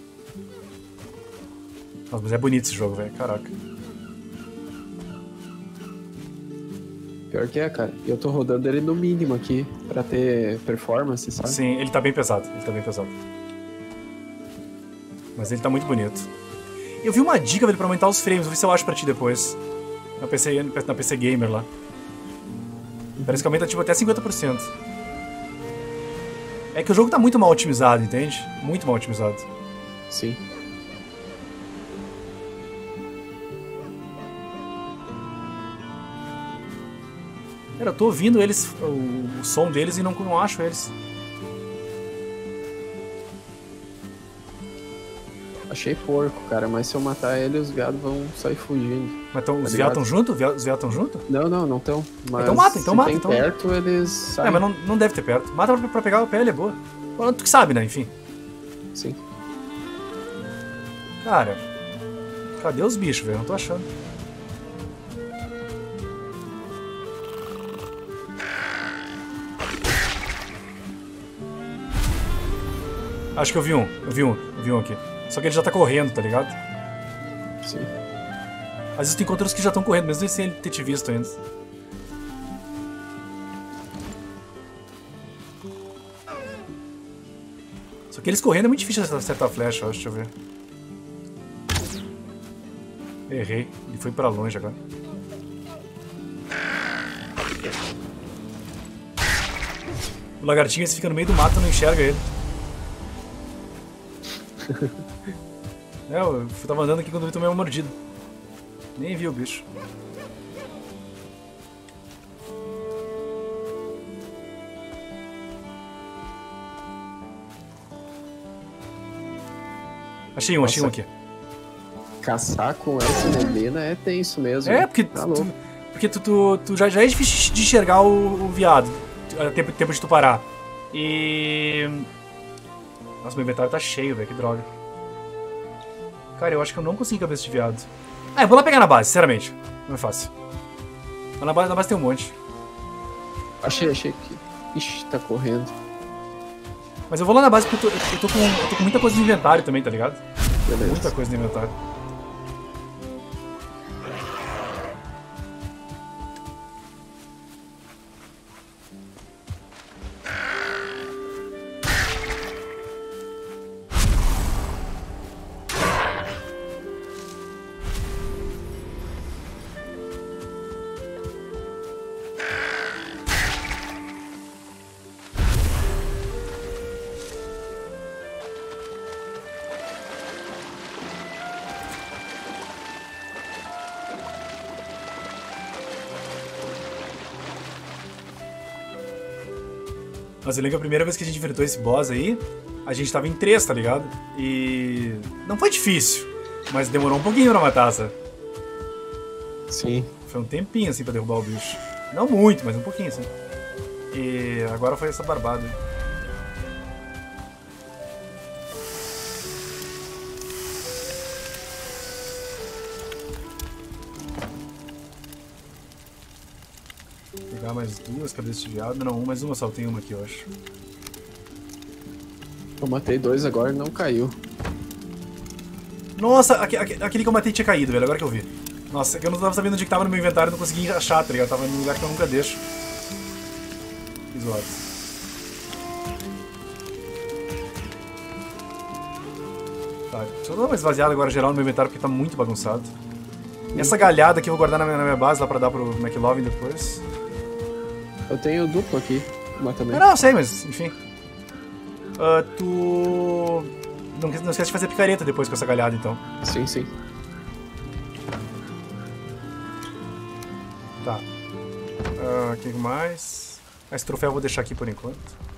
Nossa, mas é bonito esse jogo, velho. Caraca. Pior que é, cara. Eu tô rodando ele no mínimo aqui, pra ter performance, sabe? Sim, ele tá bem pesado. Mas ele tá muito bonito. Eu vi uma dica, velho, pra aumentar os frames. Vou ver se eu acho pra ti depois. Na PC Gamer lá. Parece que aumenta, tipo, até 50%. É que o jogo tá muito mal otimizado, entende? Muito mal otimizado. Sim. Cara, eu tô ouvindo eles, o som deles e não acho eles. Achei porco, cara, mas se eu matar ele, os gados vão sair fugindo. Mas os ligado? viados tão junto? Os viados tão junto? Não estão. Então mata, então mata. Se Então tem perto, eles saem. É, mas não deve ter perto. Mata pra pegar a pele, é boa. Tu que sabe, né? Enfim. Sim. Cara, cadê os bichos, velho? Não tô achando. Acho que eu vi um aqui. Só que ele já tá correndo, tá ligado? Sim. Às vezes tu encontra os que já estão correndo, mesmo sem ele ter te visto ainda. Só que eles correndo é muito difícil acertar a flecha, eu acho. Deixa eu ver. Errei. Ele foi pra longe agora. O lagartinho, esse fica no meio do mato, não enxerga ele. Eu tava andando aqui quando eu tomei uma mordida. Nem vi o bicho. Achei um aqui. Caçar com essa neblina é tenso mesmo. É, porque, tu já é difícil de enxergar o viado. Tempo de tu parar. E... Nossa, meu inventário tá cheio, velho. Que droga. Cara, eu acho que eu não consegui cabeça de viado. Ah, eu vou lá pegar na base, sinceramente. Não é fácil. Mas na base tem um monte. Achei que... Ixi, tá correndo. Mas eu vou lá na base porque eu tô com muita coisa no inventário também, tá ligado? Beleza. Muita coisa no inventário. Mas eu lembro que a primeira vez que a gente enfrentou esse boss aí, a gente tava em 3, tá ligado? E... não foi difícil, mas demorou um pouquinho pra matar, sabe? Sim. Foi um tempinho, assim, pra derrubar o bicho. Não muito, mas um pouquinho, assim. E agora foi essa barbada. Pegar mais 2 cabeças de viado. Não, mais uma só. Tem uma aqui, eu acho. Eu matei 2 agora e não caiu. Nossa, aquele que eu matei tinha caído, velho. Agora que eu vi. Nossa, eu não tava sabendo onde que tava no meu inventário. Não consegui achar, tá ligado? Tava num lugar que eu nunca deixo. Que zoado. Tá, deixa eu dar uma esvaziada agora geral no meu inventário porque tá muito bagunçado. Essa galhada aqui eu vou guardar na minha base lá pra dar pro McLovin depois. Eu tenho duplo aqui, mas também. Não, eu sei, mas enfim. Tu... Não esquece de fazer picareta depois com essa galhada, então. Sim, sim. Tá. O que mais? Esse troféu eu vou deixar aqui por enquanto.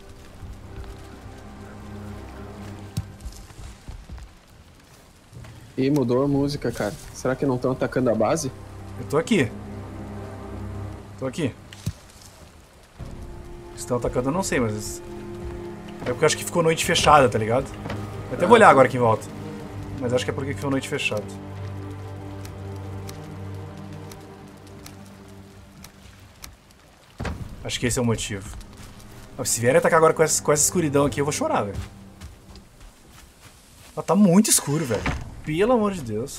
Ih, mudou a música, cara. Será que não estão atacando a base? Eu tô aqui. Tô aqui. Se estão atacando eu não sei, mas... É porque eu acho que ficou noite fechada, tá ligado? Eu até vou olhar agora aqui em volta. Mas acho que é porque ficou noite fechada. Acho que esse é o motivo. Mas se vierem atacar agora com essa escuridão aqui, eu vou chorar, velho. Tá muito escuro, velho. Pelo amor de Deus.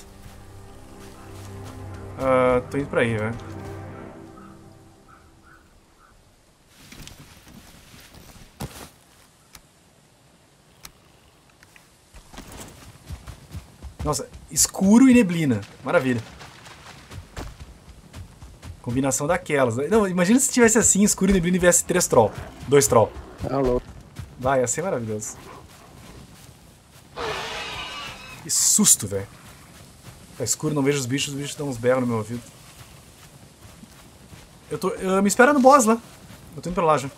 Tô indo pra aí, velho. Nossa, escuro e neblina. Maravilha. Combinação daquelas. Não, imagina se tivesse assim, escuro e neblina e viesse 3 troll. 2 troll. Alô. Vai, ia ser maravilhoso. Que susto, velho. Tá escuro, não vejo os bichos dão uns berros no meu ouvido. Me espera no boss lá. Eu tô indo pra lá já.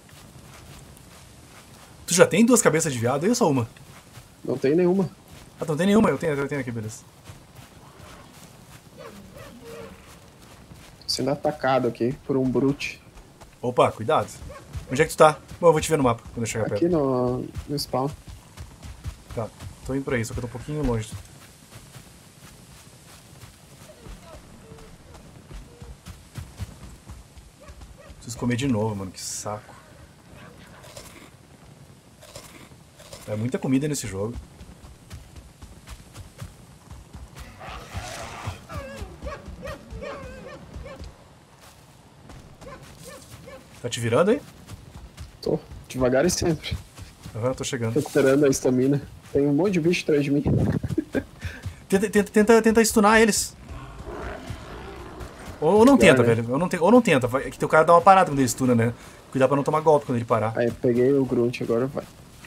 Tu já tem 2 cabeças de viado aí ou só uma? Não tem nenhuma. Ah, não tem nenhuma, eu tenho aqui, beleza. Sendo atacado aqui por um brute. Opa, cuidado. Onde é que tu tá? Bom, eu vou te ver no mapa quando eu chegar perto. Aqui no spawn. Tá, tô indo pra aí, só que eu tô um pouquinho longe. Preciso comer de novo, mano, que saco. É muita comida nesse jogo. Tá te virando aí? Tô. Devagar e sempre. Aham, tô chegando. Recuperando a estamina. Tem um monte de bicho atrás de mim. Tenta stunar eles. Ou não tenta, velho. Ou não tenta. É que teu cara dá uma parada quando ele stuna, né? Cuidado pra não tomar golpe quando ele parar. Aí, peguei o Grunt, agora vai.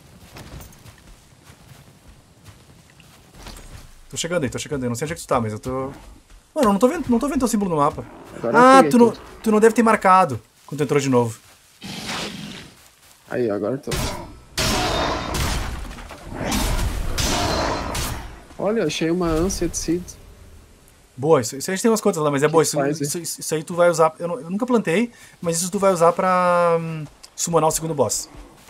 Tô chegando aí. Não sei onde é que tu tá, mas eu tô... Mano, eu não tô vendo teu símbolo no mapa. Agora eu peguei tudo. Tu não deve ter marcado quando tu entrou de novo. Aí, agora tô. Olha, achei uma Ancient Seed. Boa, isso aí a gente tem umas coisas lá, mas é boa. Isso aí tu vai usar... Eu nunca plantei, mas isso tu vai usar pra summonar o segundo boss.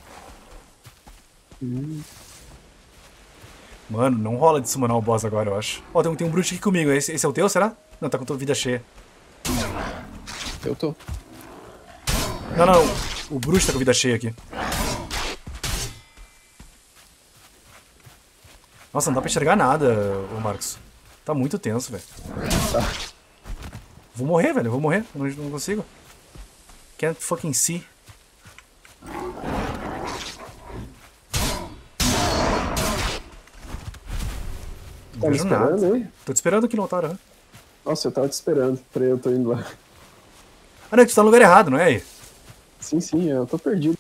Mano, não rola de summonar o boss agora, eu acho. Ó, tem um Brute aqui comigo. Esse é o teu, será? Não, tá com tua vida cheia. Eu tô. Não. O Brute tá com vida cheia aqui. Nossa, não dá pra enxergar nada, ô Marcos. Tá muito tenso, velho. Tá. Vou morrer, velho. Eu não consigo. Can't fucking see. Tá me esperando aí? Tô te esperando aqui no altar, né? Nossa, eu tava te esperando. Peraí, eu tô indo lá. Ah, não, tu tá no lugar errado, não é aí? Sim, eu tô perdido.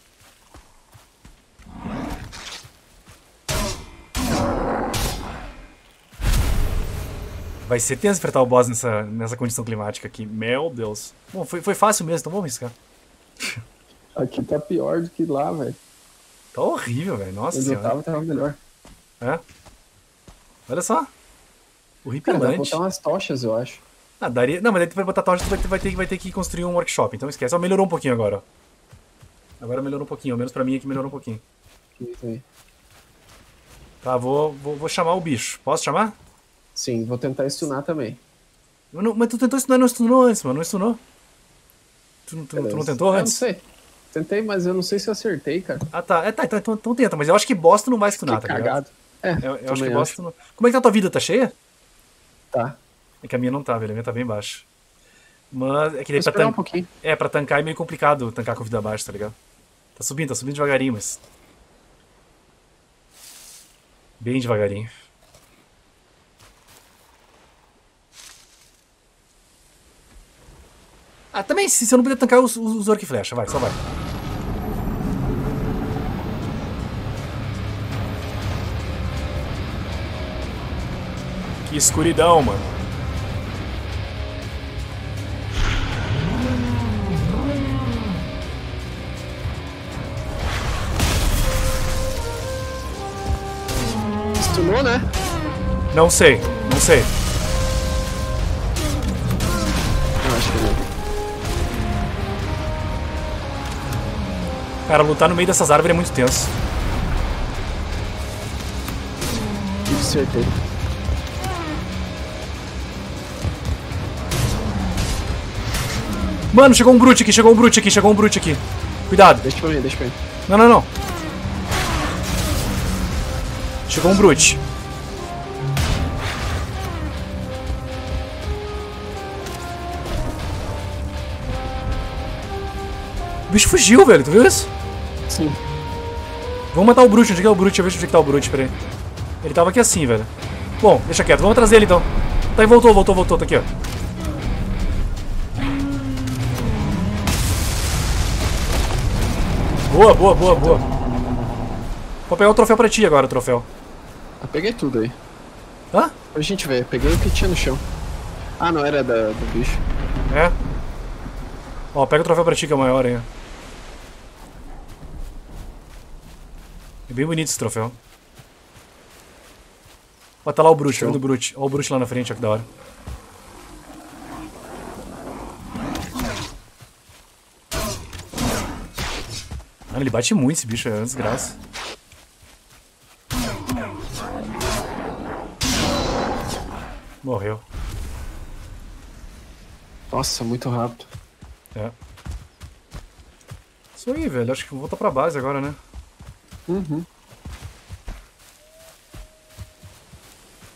Vai ser tenso enfrentar o boss nessa condição climática aqui. Meu Deus. Bom, foi fácil mesmo, então vamos arriscar. Aqui tá pior do que lá, velho. Tá horrível, velho. Nossa Onde eu senhora. tava melhor. É? Olha só. Cara, dá Horripilante. pra botar umas tochas, eu acho. Ah, daria... Não, mas daí tu vai botar tocha, tu vai ter que construir um workshop. Então esquece. Ó, melhorou um pouquinho agora, ó. Agora melhorou um pouquinho. Ao menos pra mim aqui melhorou um pouquinho. Isso aí. Tá, vou chamar o bicho. Posso chamar? Sim, vou tentar stunar também. Mas tu tentou stunar, não stunou antes, mano. Não stunou. Tu não tentou Eu antes? não sei. Tentei, mas eu não sei se eu acertei, cara. Ah, tá. Então tenta. Mas eu acho que boss tu não vai stunar, Que tá ligado? cagado. Eu acho que boss tu não... Como é que tá a tua vida? Tá cheia? Tá. É que a minha não tá, velho. A minha tá bem baixa. Mas é que daí Vou esperar um pouquinho. pra tancar é meio complicado tancar com vida baixa, tá ligado? Tá subindo devagarinho, mas... Bem devagarinho. Ah, também, se eu não puder tancar, os orc flecha, vai, só vai. Que escuridão, mano. Stunou, né? Não sei. Eu acho que não. Cara, lutar no meio dessas árvores é muito tenso. Acertei. Mano, chegou um Brute aqui. Cuidado. Deixa pra mim. Não. Chegou um Brute. O bicho fugiu, velho. Tu viu isso? Sim. Vamos matar o Brute. Onde é que é o Brute? Deixa eu ver onde é que tá o Brute, peraí. Ele tava aqui assim, velho. Bom, deixa quieto. Vamos trazer ele, então. Tá, e voltou. Tá aqui, ó. Boa. Vou pegar o troféu pra ti agora, o troféu. Eu peguei tudo aí. Hã? Pra gente ver. Peguei o que tinha no chão. Ah, não, era do bicho. É. Ó, pega o troféu pra ti que é maior aí. É bem bonito esse troféu. Ó, tá lá o Brute, tá vendo o Brute. Ó o Brute lá na frente, ó que da hora. Mano, ele bate muito esse bicho, é uma desgraça. Morreu. Nossa, muito rápido. É. Isso aí, velho. Acho que vou voltar pra base agora, né? Uhum.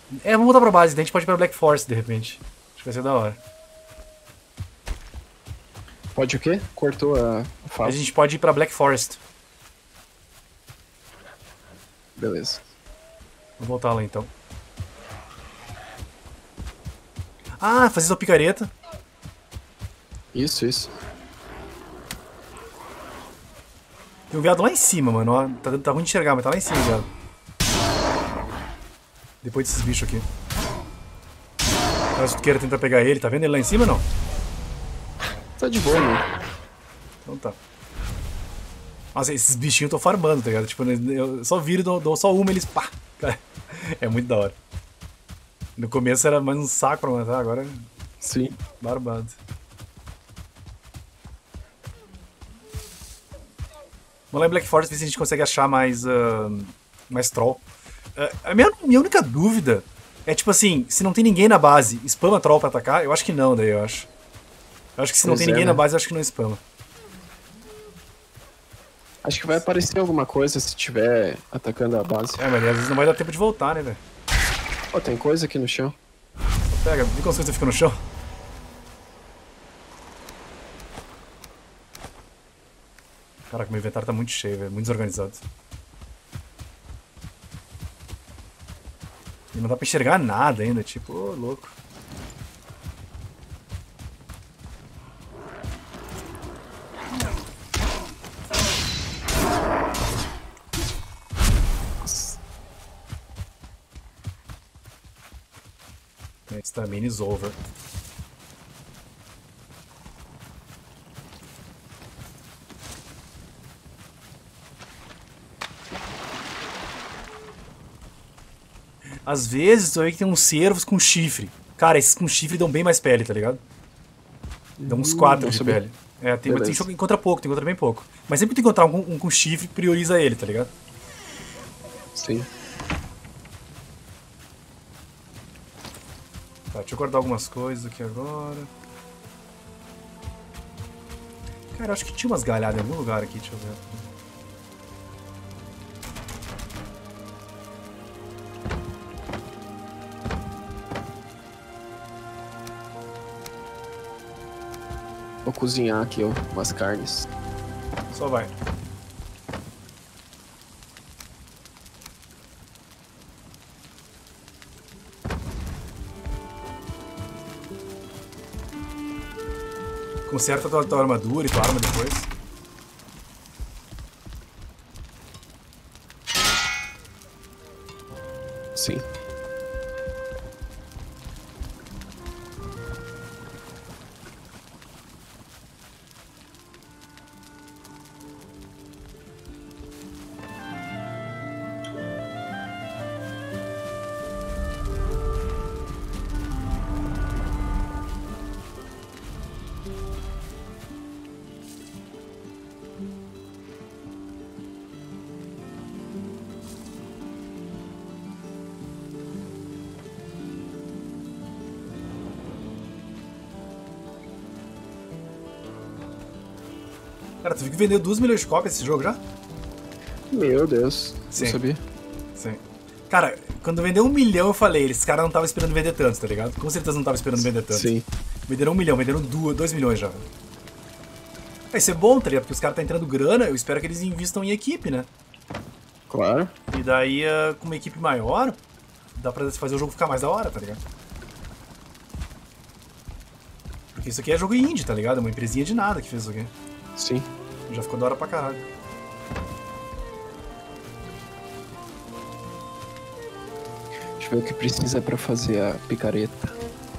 Vamos voltar pra base, daí a gente pode ir pra Black Forest de repente. Acho que vai ser da hora. Pode o quê? Cortou a fala. A gente pode ir pra Black Forest. Beleza. Vou voltar lá então. Ah, fazer sua picareta. Isso. Tem um viado lá em cima, mano. Ó, tá ruim de enxergar, mas tá lá em cima o viado. Depois desses bichos aqui. Caso tu queira tentar pegar ele, tá vendo ele lá em cima ou não? Tá de boa, né? Então tá. Nossa, esses bichinhos eu tô farmando, tá ligado? Tipo, eu só viro, dou só uma e eles pá. É muito da hora. No começo era mais um saco pra matar, agora Sim. barbado. Vamos lá em Black Forest ver se a gente consegue achar mais troll. A minha única dúvida é tipo assim, se não tem ninguém na base, spama troll pra atacar? Eu acho que não, daí eu acho. Eu acho que se não Pois tem é, ninguém né? na base, eu acho que não spama. Acho que vai aparecer alguma coisa se tiver atacando a base. Mas às vezes não vai dar tempo de voltar, né, velho? Ó, tem coisa aqui no chão. Pega, viu quando você fica no chão? Caraca, meu inventário tá muito cheio, velho. Muito desorganizado. E não dá pra enxergar nada ainda, tipo, ô, louco. Stamina is over. Às vezes tu vê que tem uns cervos com chifre. Cara, esses com chifre dão bem mais pele, tá ligado? Dão uns 4 não de sabia. pele. Tem Beleza. gente que encontra pouco, tem que encontrar bem pouco. Mas sempre que tu encontrar um com chifre, prioriza ele, tá ligado? Sim. Tá, deixa eu guardar algumas coisas aqui agora. Cara, eu acho que tinha umas galhadas em algum lugar aqui, deixa eu ver. Vou cozinhar aqui, ó, umas carnes. Só vai. Conserta tua armadura e tua arma depois. Sim. Cara, tu viu que vendeu 2 milhões de cópias esse jogo já? Meu Deus. Sim. Não sabia. Sim. Cara, quando vendeu 1 milhão eu falei, esses caras não estavam esperando vender tanto, tá ligado? Com certeza não estavam esperando vender tanto. Sim. Venderam 1 milhão, venderam 2 milhões já. Vai ser bom, tá ligado? Porque os caras tá entrando grana, eu espero que eles invistam em equipe, né? Claro. E daí, com uma equipe maior, dá pra fazer o jogo ficar mais da hora, tá ligado? Porque isso aqui é jogo indie, tá ligado? É uma empresinha de nada que fez isso aqui. Sim. Já ficou da hora pra caralho. Deixa eu ver o que precisa pra fazer a picareta.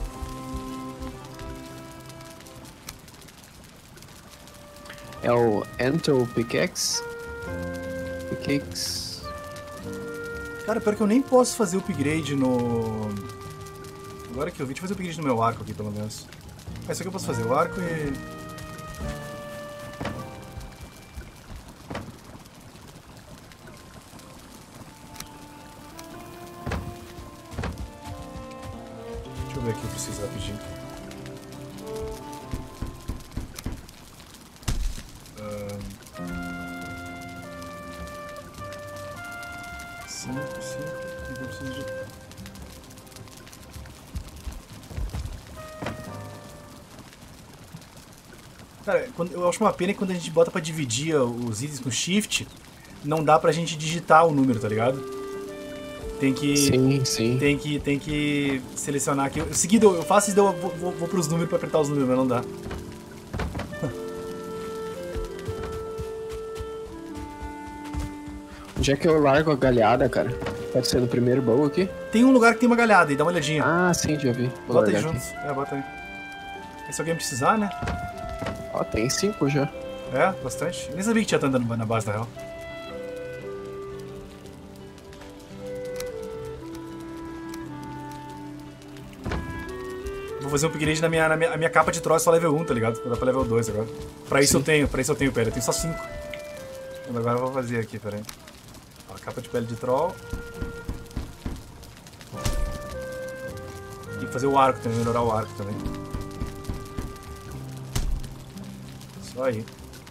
É o Ento Pickaxe? Pickaxe. Cara, pior que eu nem posso fazer upgrade no... Agora que eu vi, deixa eu fazer upgrade no meu arco aqui, pelo menos. Isso aqui eu posso fazer, o arco e... Deixa eu ver aqui o que eu preciso rapidinho. Cinco, e eu preciso de... Cara, eu acho uma pena que quando a gente bota pra dividir os itens com shift, não dá pra gente digitar o número, tá ligado? Tem que... Sim. Tem que selecionar aqui. Em seguida eu faço isso, eu vou pros números pra apertar os números, mas não dá. Onde é que eu largo a galhada, cara? Pode ser no primeiro baú aqui? Tem um lugar que tem uma galhada aí, dá uma olhadinha. Ah, sim, já vi. Vou Bota aí largar juntos. aqui. É, bota aí. E se alguém precisar, né? Ó, tem 5 já. É, bastante. Nem sabia que tinha tanto na base, na real. Vou fazer um upgrade na minha capa de troll, é só level 1, tá ligado? Vou dar pra level 2 agora. Pra isso eu tenho, pera, eu tenho só 5. Então agora eu vou fazer aqui, pera aí. Ó, capa de pele de troll. Tem que fazer o arco também, melhorar o arco também. Só aí.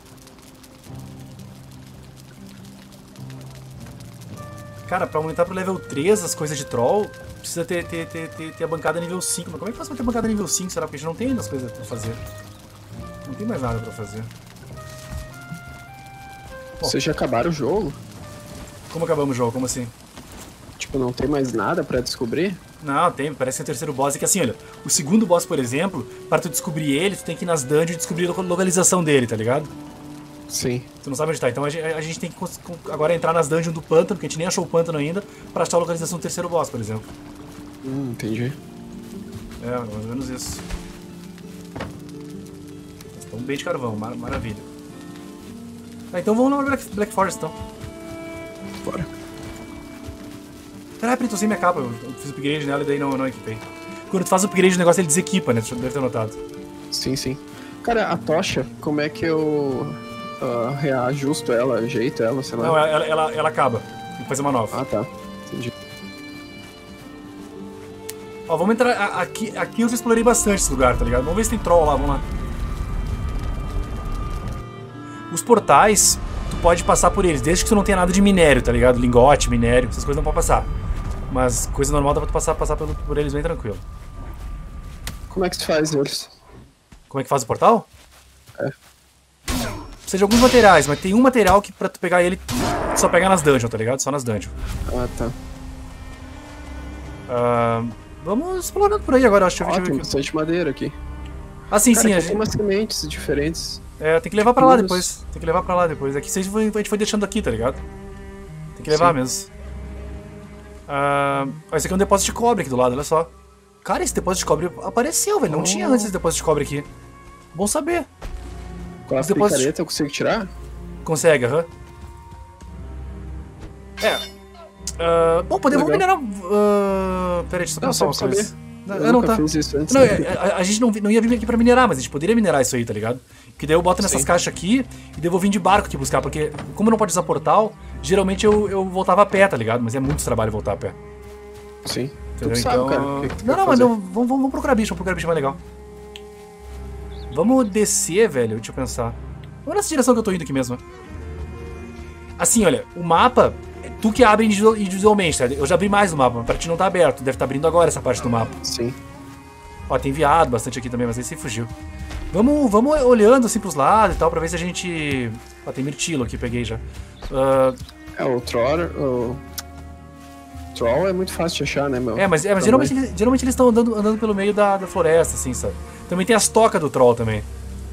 Cara, pra aumentar pro level 3 as coisas de troll, precisa ter a bancada nível 5. Mas como é que faz pra ter bancada nível 5, será? Porque a gente não tem ainda as coisas pra fazer. Não tem mais nada pra fazer. Bom, Vocês já acabaram o jogo? como acabamos o jogo? Como assim? Tipo, não tem mais nada pra descobrir? Não, tem, parece que é o terceiro boss. É que assim, olha, o segundo boss, por exemplo, para tu descobrir ele, tu tem que ir nas dungeons e descobrir a localização dele, tá ligado? Sim. Tu não sabe onde tá. Então a gente tem que agora entrar nas dungeons do pântano, porque a gente nem achou o pântano ainda, pra achar a localização do terceiro boss, por exemplo. Entendi. É, mais ou menos isso. Estamos bem de carvão, maravilha. Ah, então vamos lá no Black Forest, então. Bora. Peraí, tô sem minha capa, eu fiz upgrade nela e daí não equipei. Quando tu faz o upgrade, o negócio ele desequipa, né? Tu deve ter notado. Sim. Cara, a tocha, como é que eu reajusto ela, ajeito ela, sei lá? Não, ela acaba. Tem que fazer uma nova. Ah, tá. Entendi. Ó, vamos entrar... Aqui eu já explorei bastante esse lugar, tá ligado? Vamos ver se tem troll lá, vamos lá. Os portais, tu pode passar por eles, desde que tu não tenha nada de minério, tá ligado? Lingote, minério, essas coisas não pode passar. Mas coisa normal dá pra tu passar por eles bem tranquilo. Como é que se faz eles? Como é que faz o portal? É. Precisa de alguns materiais, mas tem um material que pra tu pegar ele, tu só pegar nas dungeons, tá ligado? Só nas dungeons. Ah, tá. Vamos explorando por aí agora, acho. Ó, tem bastante madeira aqui. Ah, sim, Cara, sim. aqui tem umas sementes diferentes. É, tem que levar pra lá depois. Tem que levar pra lá depois. Aqui a gente foi deixando aqui, tá ligado? Tem que levar mesmo. Esse aqui é um depósito de cobre aqui do lado, olha só. Cara, esse depósito de cobre apareceu, velho. Não tinha antes esse depósito de cobre aqui. Bom saber. Com a picareta eu consigo tirar? Consegue, aham. Bom, podemos minerar... Pera aí, deixa eu pensar uma coisa. Eu nunca fiz isso antes. Não, a gente não ia vir aqui pra minerar, mas a gente poderia minerar isso aí, tá ligado? Porque daí eu boto nessas caixas aqui e daí eu vou vir de barco aqui buscar, porque como não pode usar portal, geralmente eu voltava a pé, tá ligado? Mas é muito trabalho voltar a pé. Sim. Entendeu? Tu sabe, Então... cara, o que tu Não, quer fazer? vamos procurar bicho mais legal. Vamos descer, velho, deixa eu pensar. Vamos nessa direção que eu tô indo aqui mesmo. Assim, olha, o mapa, tu que abre individualmente, tá? Eu já abri mais o mapa, mas pra ti não tá aberto, deve estar abrindo agora essa parte do mapa. Sim. Ó, tem viado bastante aqui também, mas esse fugiu. Vamos olhando assim pros lados e tal, pra ver se a gente... Ó, tem mirtilo aqui, peguei já. O Troll é muito fácil de achar, né, meu? Mas geralmente eles estão andando pelo meio da floresta, assim, sabe? Também tem as tocas do Troll também.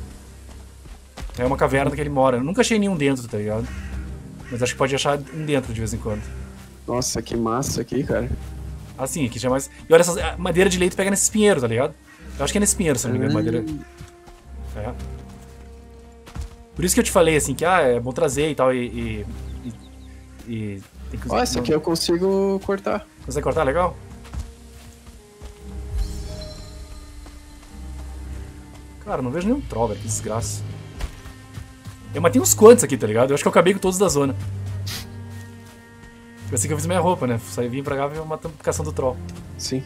É uma caverna que ele mora. Eu nunca achei nenhum dentro, tá ligado? Mas acho que pode achar um dentro de vez em quando. Nossa, que massa aqui, cara. Assim, aqui já é mais... E olha, essas madeira de leite pega nesse espinheiro, tá ligado? Eu acho que é nesse espinheiro, se não me engano, madeira... É. Por isso que eu te falei, assim, que é bom trazer e tal, e tem que... Ó, essa aqui eu consigo cortar. Consegue cortar? Legal? Cara, não vejo nenhum troll, velho, que desgraça. Eu matei uns quantos aqui, tá ligado? Eu acho que eu acabei com todos da zona. Foi assim que eu fiz minha roupa, né? Vim pra cá e matando caçando o troll. Sim.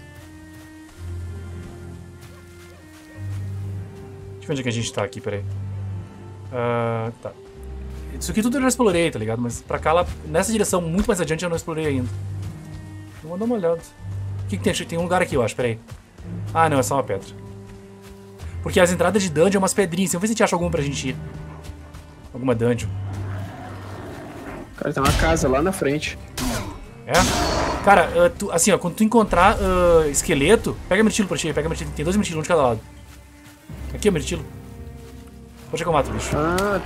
Deixa eu ver onde é que a gente tá aqui, peraí. Tá. Isso aqui tudo eu já explorei, tá ligado? Mas pra cá, lá, nessa direção, muito mais adiante, eu não explorei ainda. Vou dar uma olhada. O que tem? Tem um lugar aqui, eu acho, peraí. Ah, não, é só uma pedra. Porque as entradas de dungeon é umas pedrinhas. Vamos ver se a gente acha alguma pra gente ir. Alguma dungeon. Cara, tem uma casa lá na frente. É? Cara, assim, ó, quando tu encontrar esqueleto, pega mirtilo pra ti, pega mirtilo. Tem 2 mirtilos, um de cada lado. Aqui, ó, mirtilo. Pode que eu mato o bicho. Ah,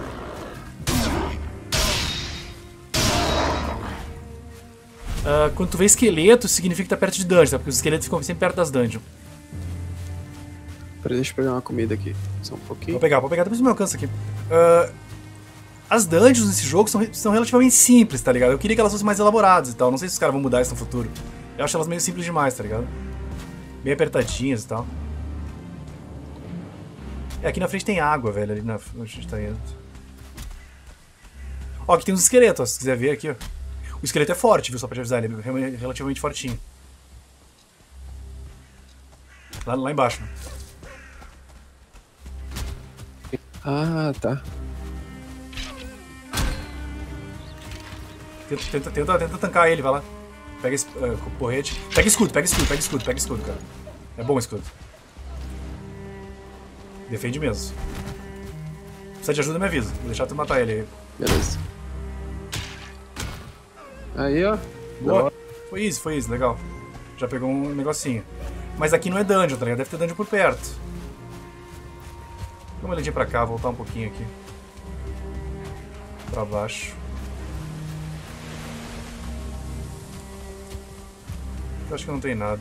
Quando tu vê esqueleto, significa que tá perto de dungeon, tá? Porque os esqueletos ficam sempre perto das dungeons. peraí, deixa eu pegar uma comida aqui. Só um pouquinho. Vou pegar, depois me alcança aqui. As dungeons nesse jogo são relativamente simples, tá ligado? Eu queria que elas fossem mais elaboradas e tal. Não sei se os caras vão mudar isso no futuro. Eu acho elas meio simples demais, tá ligado? Meio apertadinhas e tal. Aqui na frente tem água, velho, ali onde a gente tá indo. Ó, aqui tem uns esqueletos, ó, se quiser ver aqui, ó. O esqueleto é forte, viu? Só pra te avisar, ele é relativamente fortinho. Lá embaixo, né? Ah, tá. Tenta tancar ele, vai lá. Pega esse porrete. Pega escudo, cara. É bom escudo. Defende mesmo. Precisa de ajuda, me avisa. Vou deixar tu matar ele aí. Beleza. Aí, ó. Boa. Foi isso, legal. Já pegou um negocinho. Mas aqui não é dungeon, tá ligado? Deve ter dungeon por perto. Dá uma olhadinha pra cá, voltar um pouquinho aqui. Pra baixo. Eu acho que não tem nada.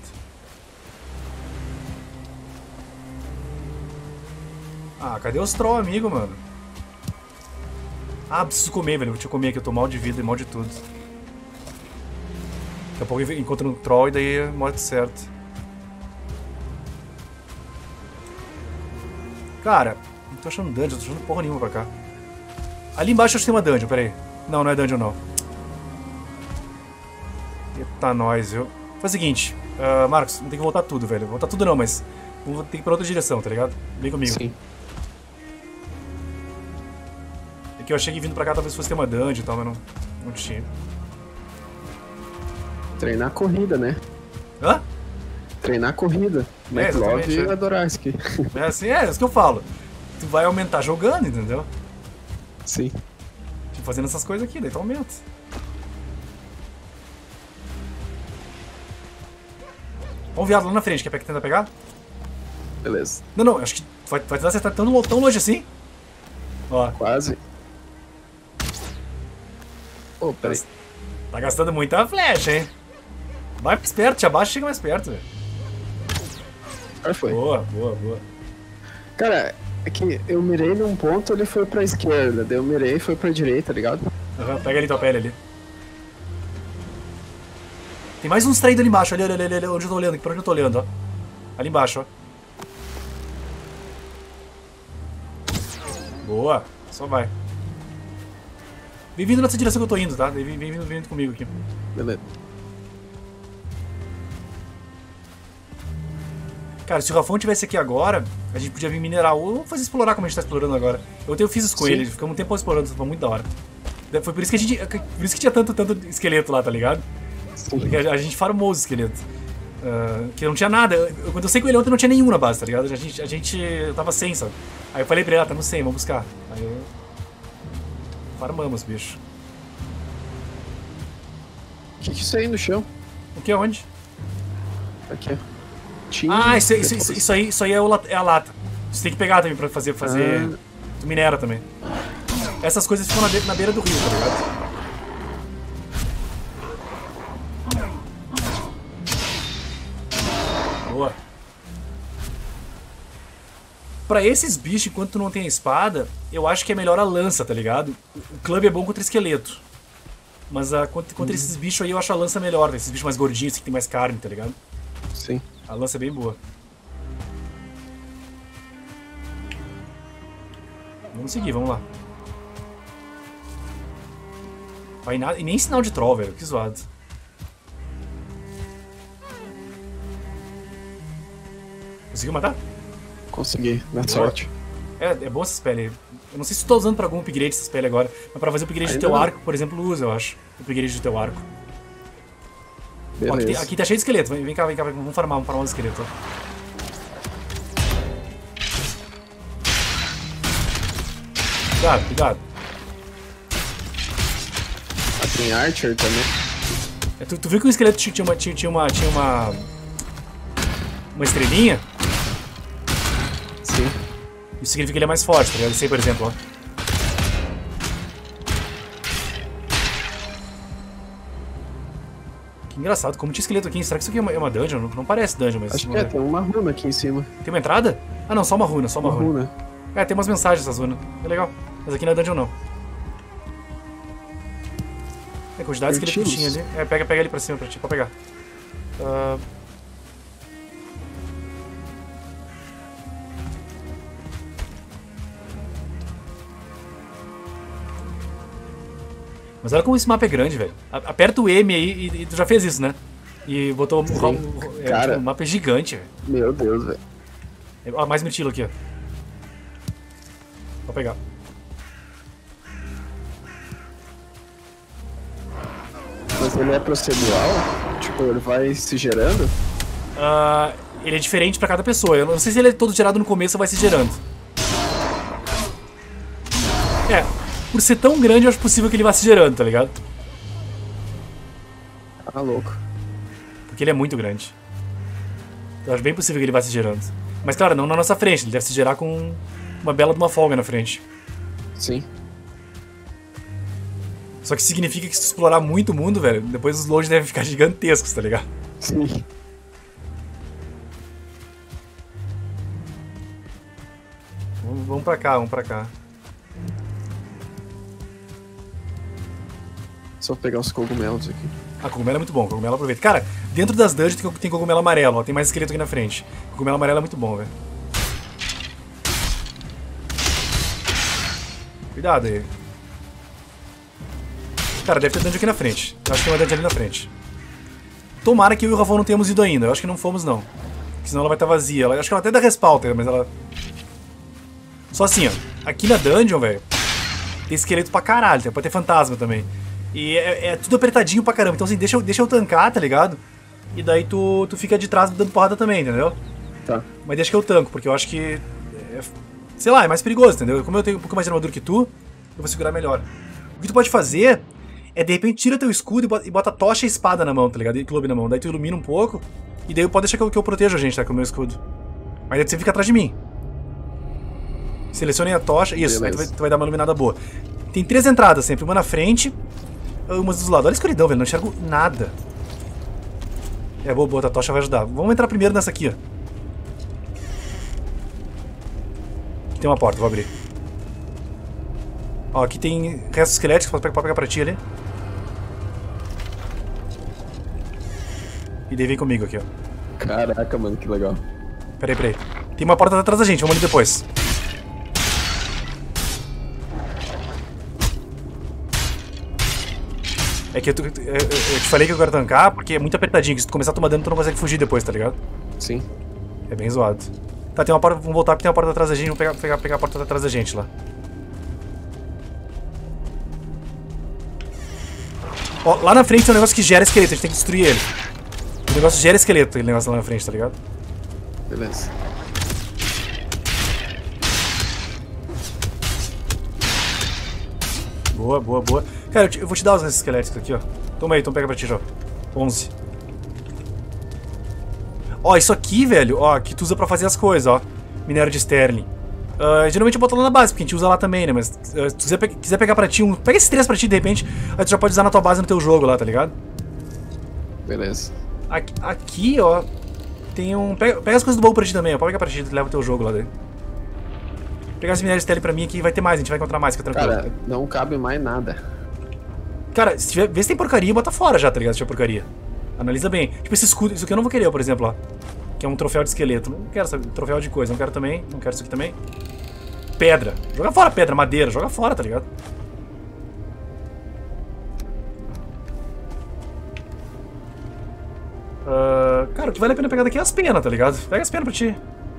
Ah, cadê os troll, amigo, mano? Ah, preciso comer, velho. Deixa eu comer aqui, eu tô mal de vida e mal de tudo. Daqui a pouco eu encontro um troll e daí é morte certa. Cara, não tô achando dungeon, tô achando porra nenhuma pra cá. Ali embaixo acho que tem uma dungeon, pera aí. Não é dungeon não. Eita, nós, viu? Faz o seguinte, Marcos, não tem que voltar tudo, velho. Voltar tudo não, mas vou ter que ir pra outra direção, tá ligado? Vem comigo. Sim. É que eu achei que vindo pra cá talvez fosse ter uma dungeon e tal, mas não tinha. Treinar corrida, né? Hã? Treinar corrida. McLove exatamente, e Adoraski. É assim, é isso que eu falo. Tu vai aumentar jogando, entendeu? Sim. Tipo, fazendo essas coisas aqui, daí tu aumenta. Vamos viado lá na frente, quer tentar pegar? Beleza. Não, acho que vai tentar acertar tão longe assim. Ó. Quase. Oh, peraí. Tá gastando muita flecha, hein? Vai mais perto, te abaixa e chega mais perto, velho. Agora foi. Boa. Cara, é que eu mirei num ponto, ele foi pra esquerda. Daí eu mirei e foi pra direita, tá ligado? Uhum, pega ali tua pele ali. Tem mais uns traídos ali embaixo, ali, onde eu tô olhando, pra onde eu tô olhando, ó. Ali embaixo, ó. Boa, só vai. Vem vindo nessa direção que eu tô indo, tá? Vem vindo comigo aqui. Beleza. Cara, se o Rafão tivesse aqui agora, a gente podia vir minerar ou fazer explorar como a gente tá explorando agora. Eu fiz isso com ele, ficamos um tempo explorando, isso foi muito da hora. Foi por isso que por isso que tinha tanto esqueleto lá, tá ligado? Sim. Porque a gente farmou os esqueletos. Que não tinha nada. Quando eu sei com ele ontem não tinha nenhum na base, tá ligado? A gente tava sem, sabe? Aí eu falei pra ele, tá no 100, vamos buscar. Aí farmamos, bicho. O que é isso aí no chão? O que? Onde? Aqui, ó. Tinha... Ah, isso aí é a lata. Você tem que pegar também pra fazer. Tu minera também. Essas coisas ficam na beira do rio, tá ligado? Boa. Pra esses bichos, enquanto tu não tem a espada, eu acho que é melhor a lança, tá ligado? O clube é bom contra esqueleto. Mas contra esses bichos aí eu acho a lança melhor, esses bichos mais gordinhos, que tem mais carne, tá ligado? Sim. A lança é bem boa. Vamos seguir, vamos lá. Vai nada, e nem sinal de troll, velho, que zoado. Conseguiu matar? Consegui, na sorte. É bom essas peles. Eu não sei se tu tá usando pra algum upgrade essas peles agora, mas pra fazer o upgrade do teu arco, por exemplo, usa, eu acho. O upgrade do teu arco. Ó, aqui tá cheio de esqueleto. Vem cá, vamos farmar os esqueletos. Ó. Cuidado, cuidado. Ah, tem Archer também. Tu viu que o esqueleto tinha uma estrelinha? Sim. Isso significa que ele é mais forte, tá ligado? Esse aí, por exemplo, ó. Que engraçado, como tinha esqueleto aqui. Será que isso aqui é uma dungeon? Não parece dungeon, mas... Acho que tem uma runa aqui em cima. Tem uma entrada? Ah, não, só uma runa, Uma runa. É, tem umas mensagens essas runas. É legal. Mas aqui não é dungeon, não. É a quantidade de esqueleto que tinha ali. É, pega ali pra cima pra ti, pode pegar. Mas olha como esse mapa é grande, velho. Aperta o M aí e tu já fez isso, né? E botou Cara, o mapa é gigante, velho. Meu Deus, velho. Ó, mais mirtilo aqui, ó. Vou pegar. Mas ele é procedural? Tipo, ele vai se gerando? Ele é diferente pra cada pessoa. Eu não sei se ele é todo gerado no começo ou vai se gerando. É, por ser tão grande, eu acho possível que ele vá se gerando, tá ligado? Ah, louco. Porque ele é muito grande. Eu acho bem possível que ele vá se gerando. Mas claro, não na nossa frente. Ele deve se gerar com uma bela de uma folga na frente. Sim. Só que significa que se tu explorar muito o mundo, velho, depois os loads devem ficar gigantescos, tá ligado? Sim. Vamos pra cá, vamos pra cá. Só pegar os cogumelos aqui. Ah, cogumelo é muito bom, cogumelo aproveita. Cara, dentro das dungeons tem cogumelo amarelo, ó. Tem mais esqueleto aqui na frente. Cogumelo amarelo é muito bom, velho. Cuidado aí. Cara, deve ter dungeon aqui na frente. Eu acho que tem uma dungeon ali na frente. Tomara que eu e o Rafão não tenhamos ido ainda. Eu acho que não fomos, não. Porque senão ela vai estar vazia. Eu acho que ela até dá respawn, mas ela... Só assim, ó. Aqui na dungeon, velho, tem esqueleto pra caralho. Pode ter fantasma também. E é tudo apertadinho pra caramba. Então assim, deixa eu tancar, tá ligado? E daí tu fica de trás dando porrada também, entendeu? Tá. Mas deixa que eu tanco, porque eu acho que... sei lá, é mais perigoso, entendeu? Como eu tenho um pouco mais de armadura que tu, eu vou segurar melhor. O que tu pode fazer é, de repente, tira teu escudo e bota tocha e espada na mão, tá ligado? E clube na mão. Daí tu ilumina um pouco. E daí pode deixar que eu protejo a gente, tá? Com o meu escudo. Mas daí você fica atrás de mim. Selecionem a tocha. Isso, beleza. aí tu vai dar uma iluminada boa. Tem 3 entradas sempre. Uma na frente, umas dos lados. Olha a escuridão, velho. Não enxergo nada. É, boa, a tocha vai ajudar. Vamos entrar primeiro nessa aqui, ó. Aqui tem uma porta, vou abrir. Ó, aqui tem restos esqueléticos, pode pegar pra ti ali. E daí vem comigo aqui, ó. Caraca, mano, que legal. Peraí. Tem uma porta atrás da gente, vamos ali depois. É que eu te falei que eu quero tancar porque é muito apertadinho, que se tu começar a tomar dano tu não consegue fugir depois, tá ligado? Sim. É bem zoado. Tá, tem uma porta, vamos voltar porque tem uma porta atrás da gente, vamos pegar a porta atrás da gente lá. Ó, lá na frente tem um negócio que gera esqueleto, a gente tem que destruir ele. O negócio gera esqueleto, aquele negócio lá na frente, tá ligado? Beleza. Boa. Cara, eu vou te dar os restos esqueléticos aqui, ó. Toma aí, então pega pra ti, já. 11. Ó, isso aqui, velho, ó, que tu usa pra fazer as coisas, ó. Minério de Sterling. Geralmente eu boto lá na base, porque a gente usa lá também, né? Mas se tu quiser pegar pra ti pega esses 3 pra ti, de repente, aí tu já pode usar na tua base no teu jogo lá, tá ligado? Beleza. Aqui, ó, tem um... Pega as coisas do baú pra ti também, ó. Pode pegar pra ti, tu leva o teu jogo lá daí. Pegar esse minério de Sterling pra mim aqui, vai ter mais, a gente vai encontrar mais, fica tranquilo. Cara, não cabe mais nada. Cara, se tiver, vê se tem porcaria, bota fora já, tá ligado? Se tiver porcaria. Analisa bem. Tipo esse escudo, isso aqui eu não vou querer, por exemplo, ó. Que é um troféu de esqueleto. Não quero saber, troféu de coisa, não quero também. Não quero isso aqui também. Pedra. Joga fora pedra, madeira, joga fora, tá ligado? Cara, o que vale a pena pegar daqui é as penas, tá ligado? Pega as penas pra ti.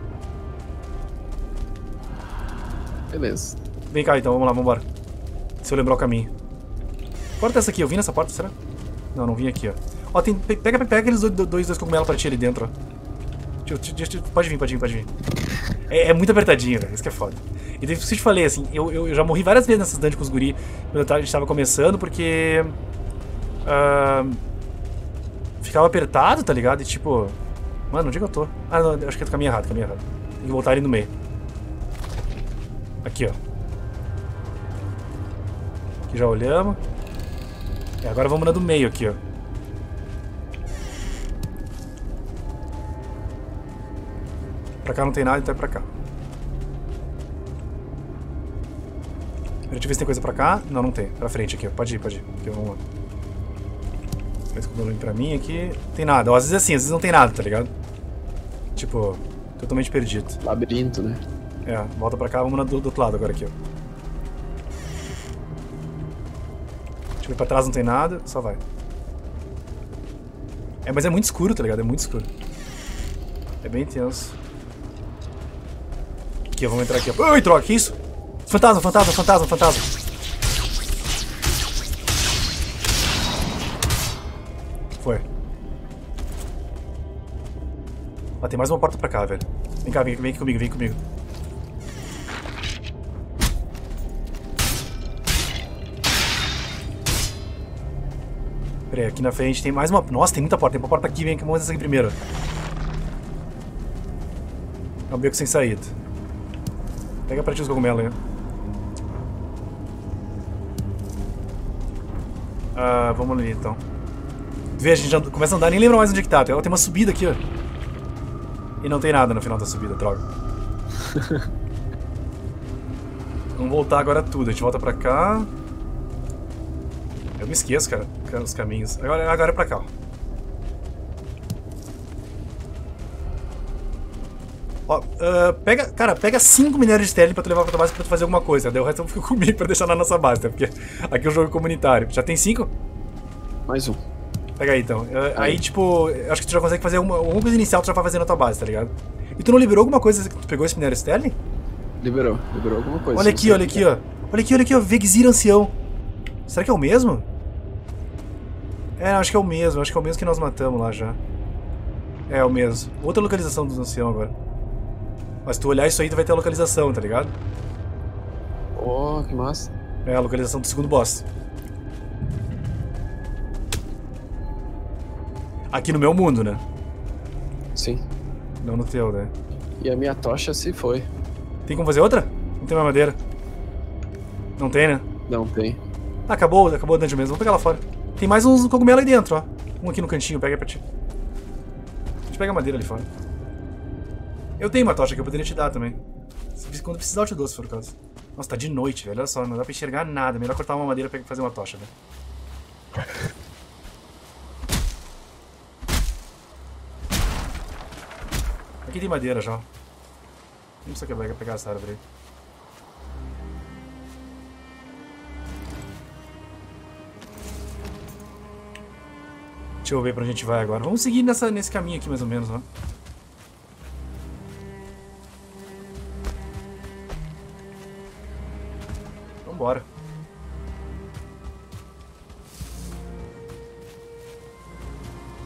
Beleza. Vem cá então, vamos lá, vambora. Se eu lembrar o caminho. Porta essa aqui, eu vim nessa porta, será? Não vim aqui, ó. Ó, pega aqueles dois cogumelos pra ti ali dentro, ó. Pode vir. É muito apertadinho, velho. Isso que é foda. E daí, que eu te falei, assim, eu já morri várias vezes nessas dungeons com os guri quando a gente tava começando, porque... ficava apertado, tá ligado? E tipo... Mano, onde é que eu tô? Ah, não, acho que é do caminho errado, Tem que voltar ali no meio. Aqui, ó. Aqui já olhamos. E agora vamos na do meio aqui, ó. Pra cá não tem nada, então é pra cá. Deixa eu ver se tem coisa pra cá. Não, não tem. Pra frente aqui, ó. Pode ir. Aqui, vamos lá. Faz com o volume pra mim aqui. Tem nada. Ó, às vezes é assim, às vezes não tem nada, tá ligado? Tipo, totalmente perdido. Labirinto, né? É, volta pra cá, vamos do outro lado agora aqui, ó. Deixa eu ver pra trás, não tem nada, só vai. É, mas é muito escuro, tá ligado? É muito escuro. É bem intenso. Aqui, ó, vamos entrar aqui, ó. Oi, troca, que isso? Fantasma. Foi. Ah, tem mais uma porta pra cá, velho. Vem cá, vem comigo. Pera aí, aqui na frente tem mais uma... Nossa, tem muita porta. Tem uma porta aqui, vem, vamos essa aqui primeiro. É um beco sem saída. Pega pra ti os cogumelos aí. Vamos ali então. Vê, a gente já começa a andar, nem lembra mais onde é que tá. Tem uma subida aqui, ó. E não tem nada no final da subida, droga. Vamos voltar agora tudo. A gente volta pra cá. Eu me esqueço, cara, os caminhos. Agora é pra cá, ó. Ó, pega 5 minérios de sterling pra tu levar pra tua base pra tu fazer alguma coisa. Daí o resto eu fico comigo pra deixar na nossa base, tá? Porque aqui é um jogo comunitário. Já tem 5? Mais um. Pega aí, então. Aí, tipo, eu acho que tu já consegue fazer alguma coisa inicial que tu já vai fazer na tua base, tá ligado? E tu não liberou alguma coisa que tu pegou esse minério sterling? Liberou alguma coisa. Olha aqui, ó. Olha aqui, ó. Vegzir ancião. Será que é o mesmo? Acho que é o mesmo. Acho que é o mesmo que nós matamos lá já. É o mesmo. Outra localização dos ancião agora. Mas se tu olhar isso aí, tu vai ter a localização, tá ligado? Oh, que massa. É a localização do segundo boss. Aqui no meu mundo, né? Sim. Não no teu, né? E a minha tocha se foi. Tem como fazer outra? Não tem mais madeira. Não tem, né? Não tem. Ah, acabou a dungeon mesmo. Vamos pegar lá fora. Tem mais uns cogumelos aí dentro, ó. Um aqui no cantinho, pega aí pra ti. A gente pega a madeira ali fora. Eu tenho uma tocha que eu poderia te dar também. Quando precisar eu te dou, se for o caso. Nossa, tá de noite, velho. Olha só, não dá pra enxergar nada. Melhor cortar uma madeira pra fazer uma tocha, velho. Aqui tem madeira já. Vamos só pegar essa árvore aí. Deixa eu ver pra onde a gente vai agora. Vamos seguir nesse caminho aqui mais ou menos, ó. Vambora.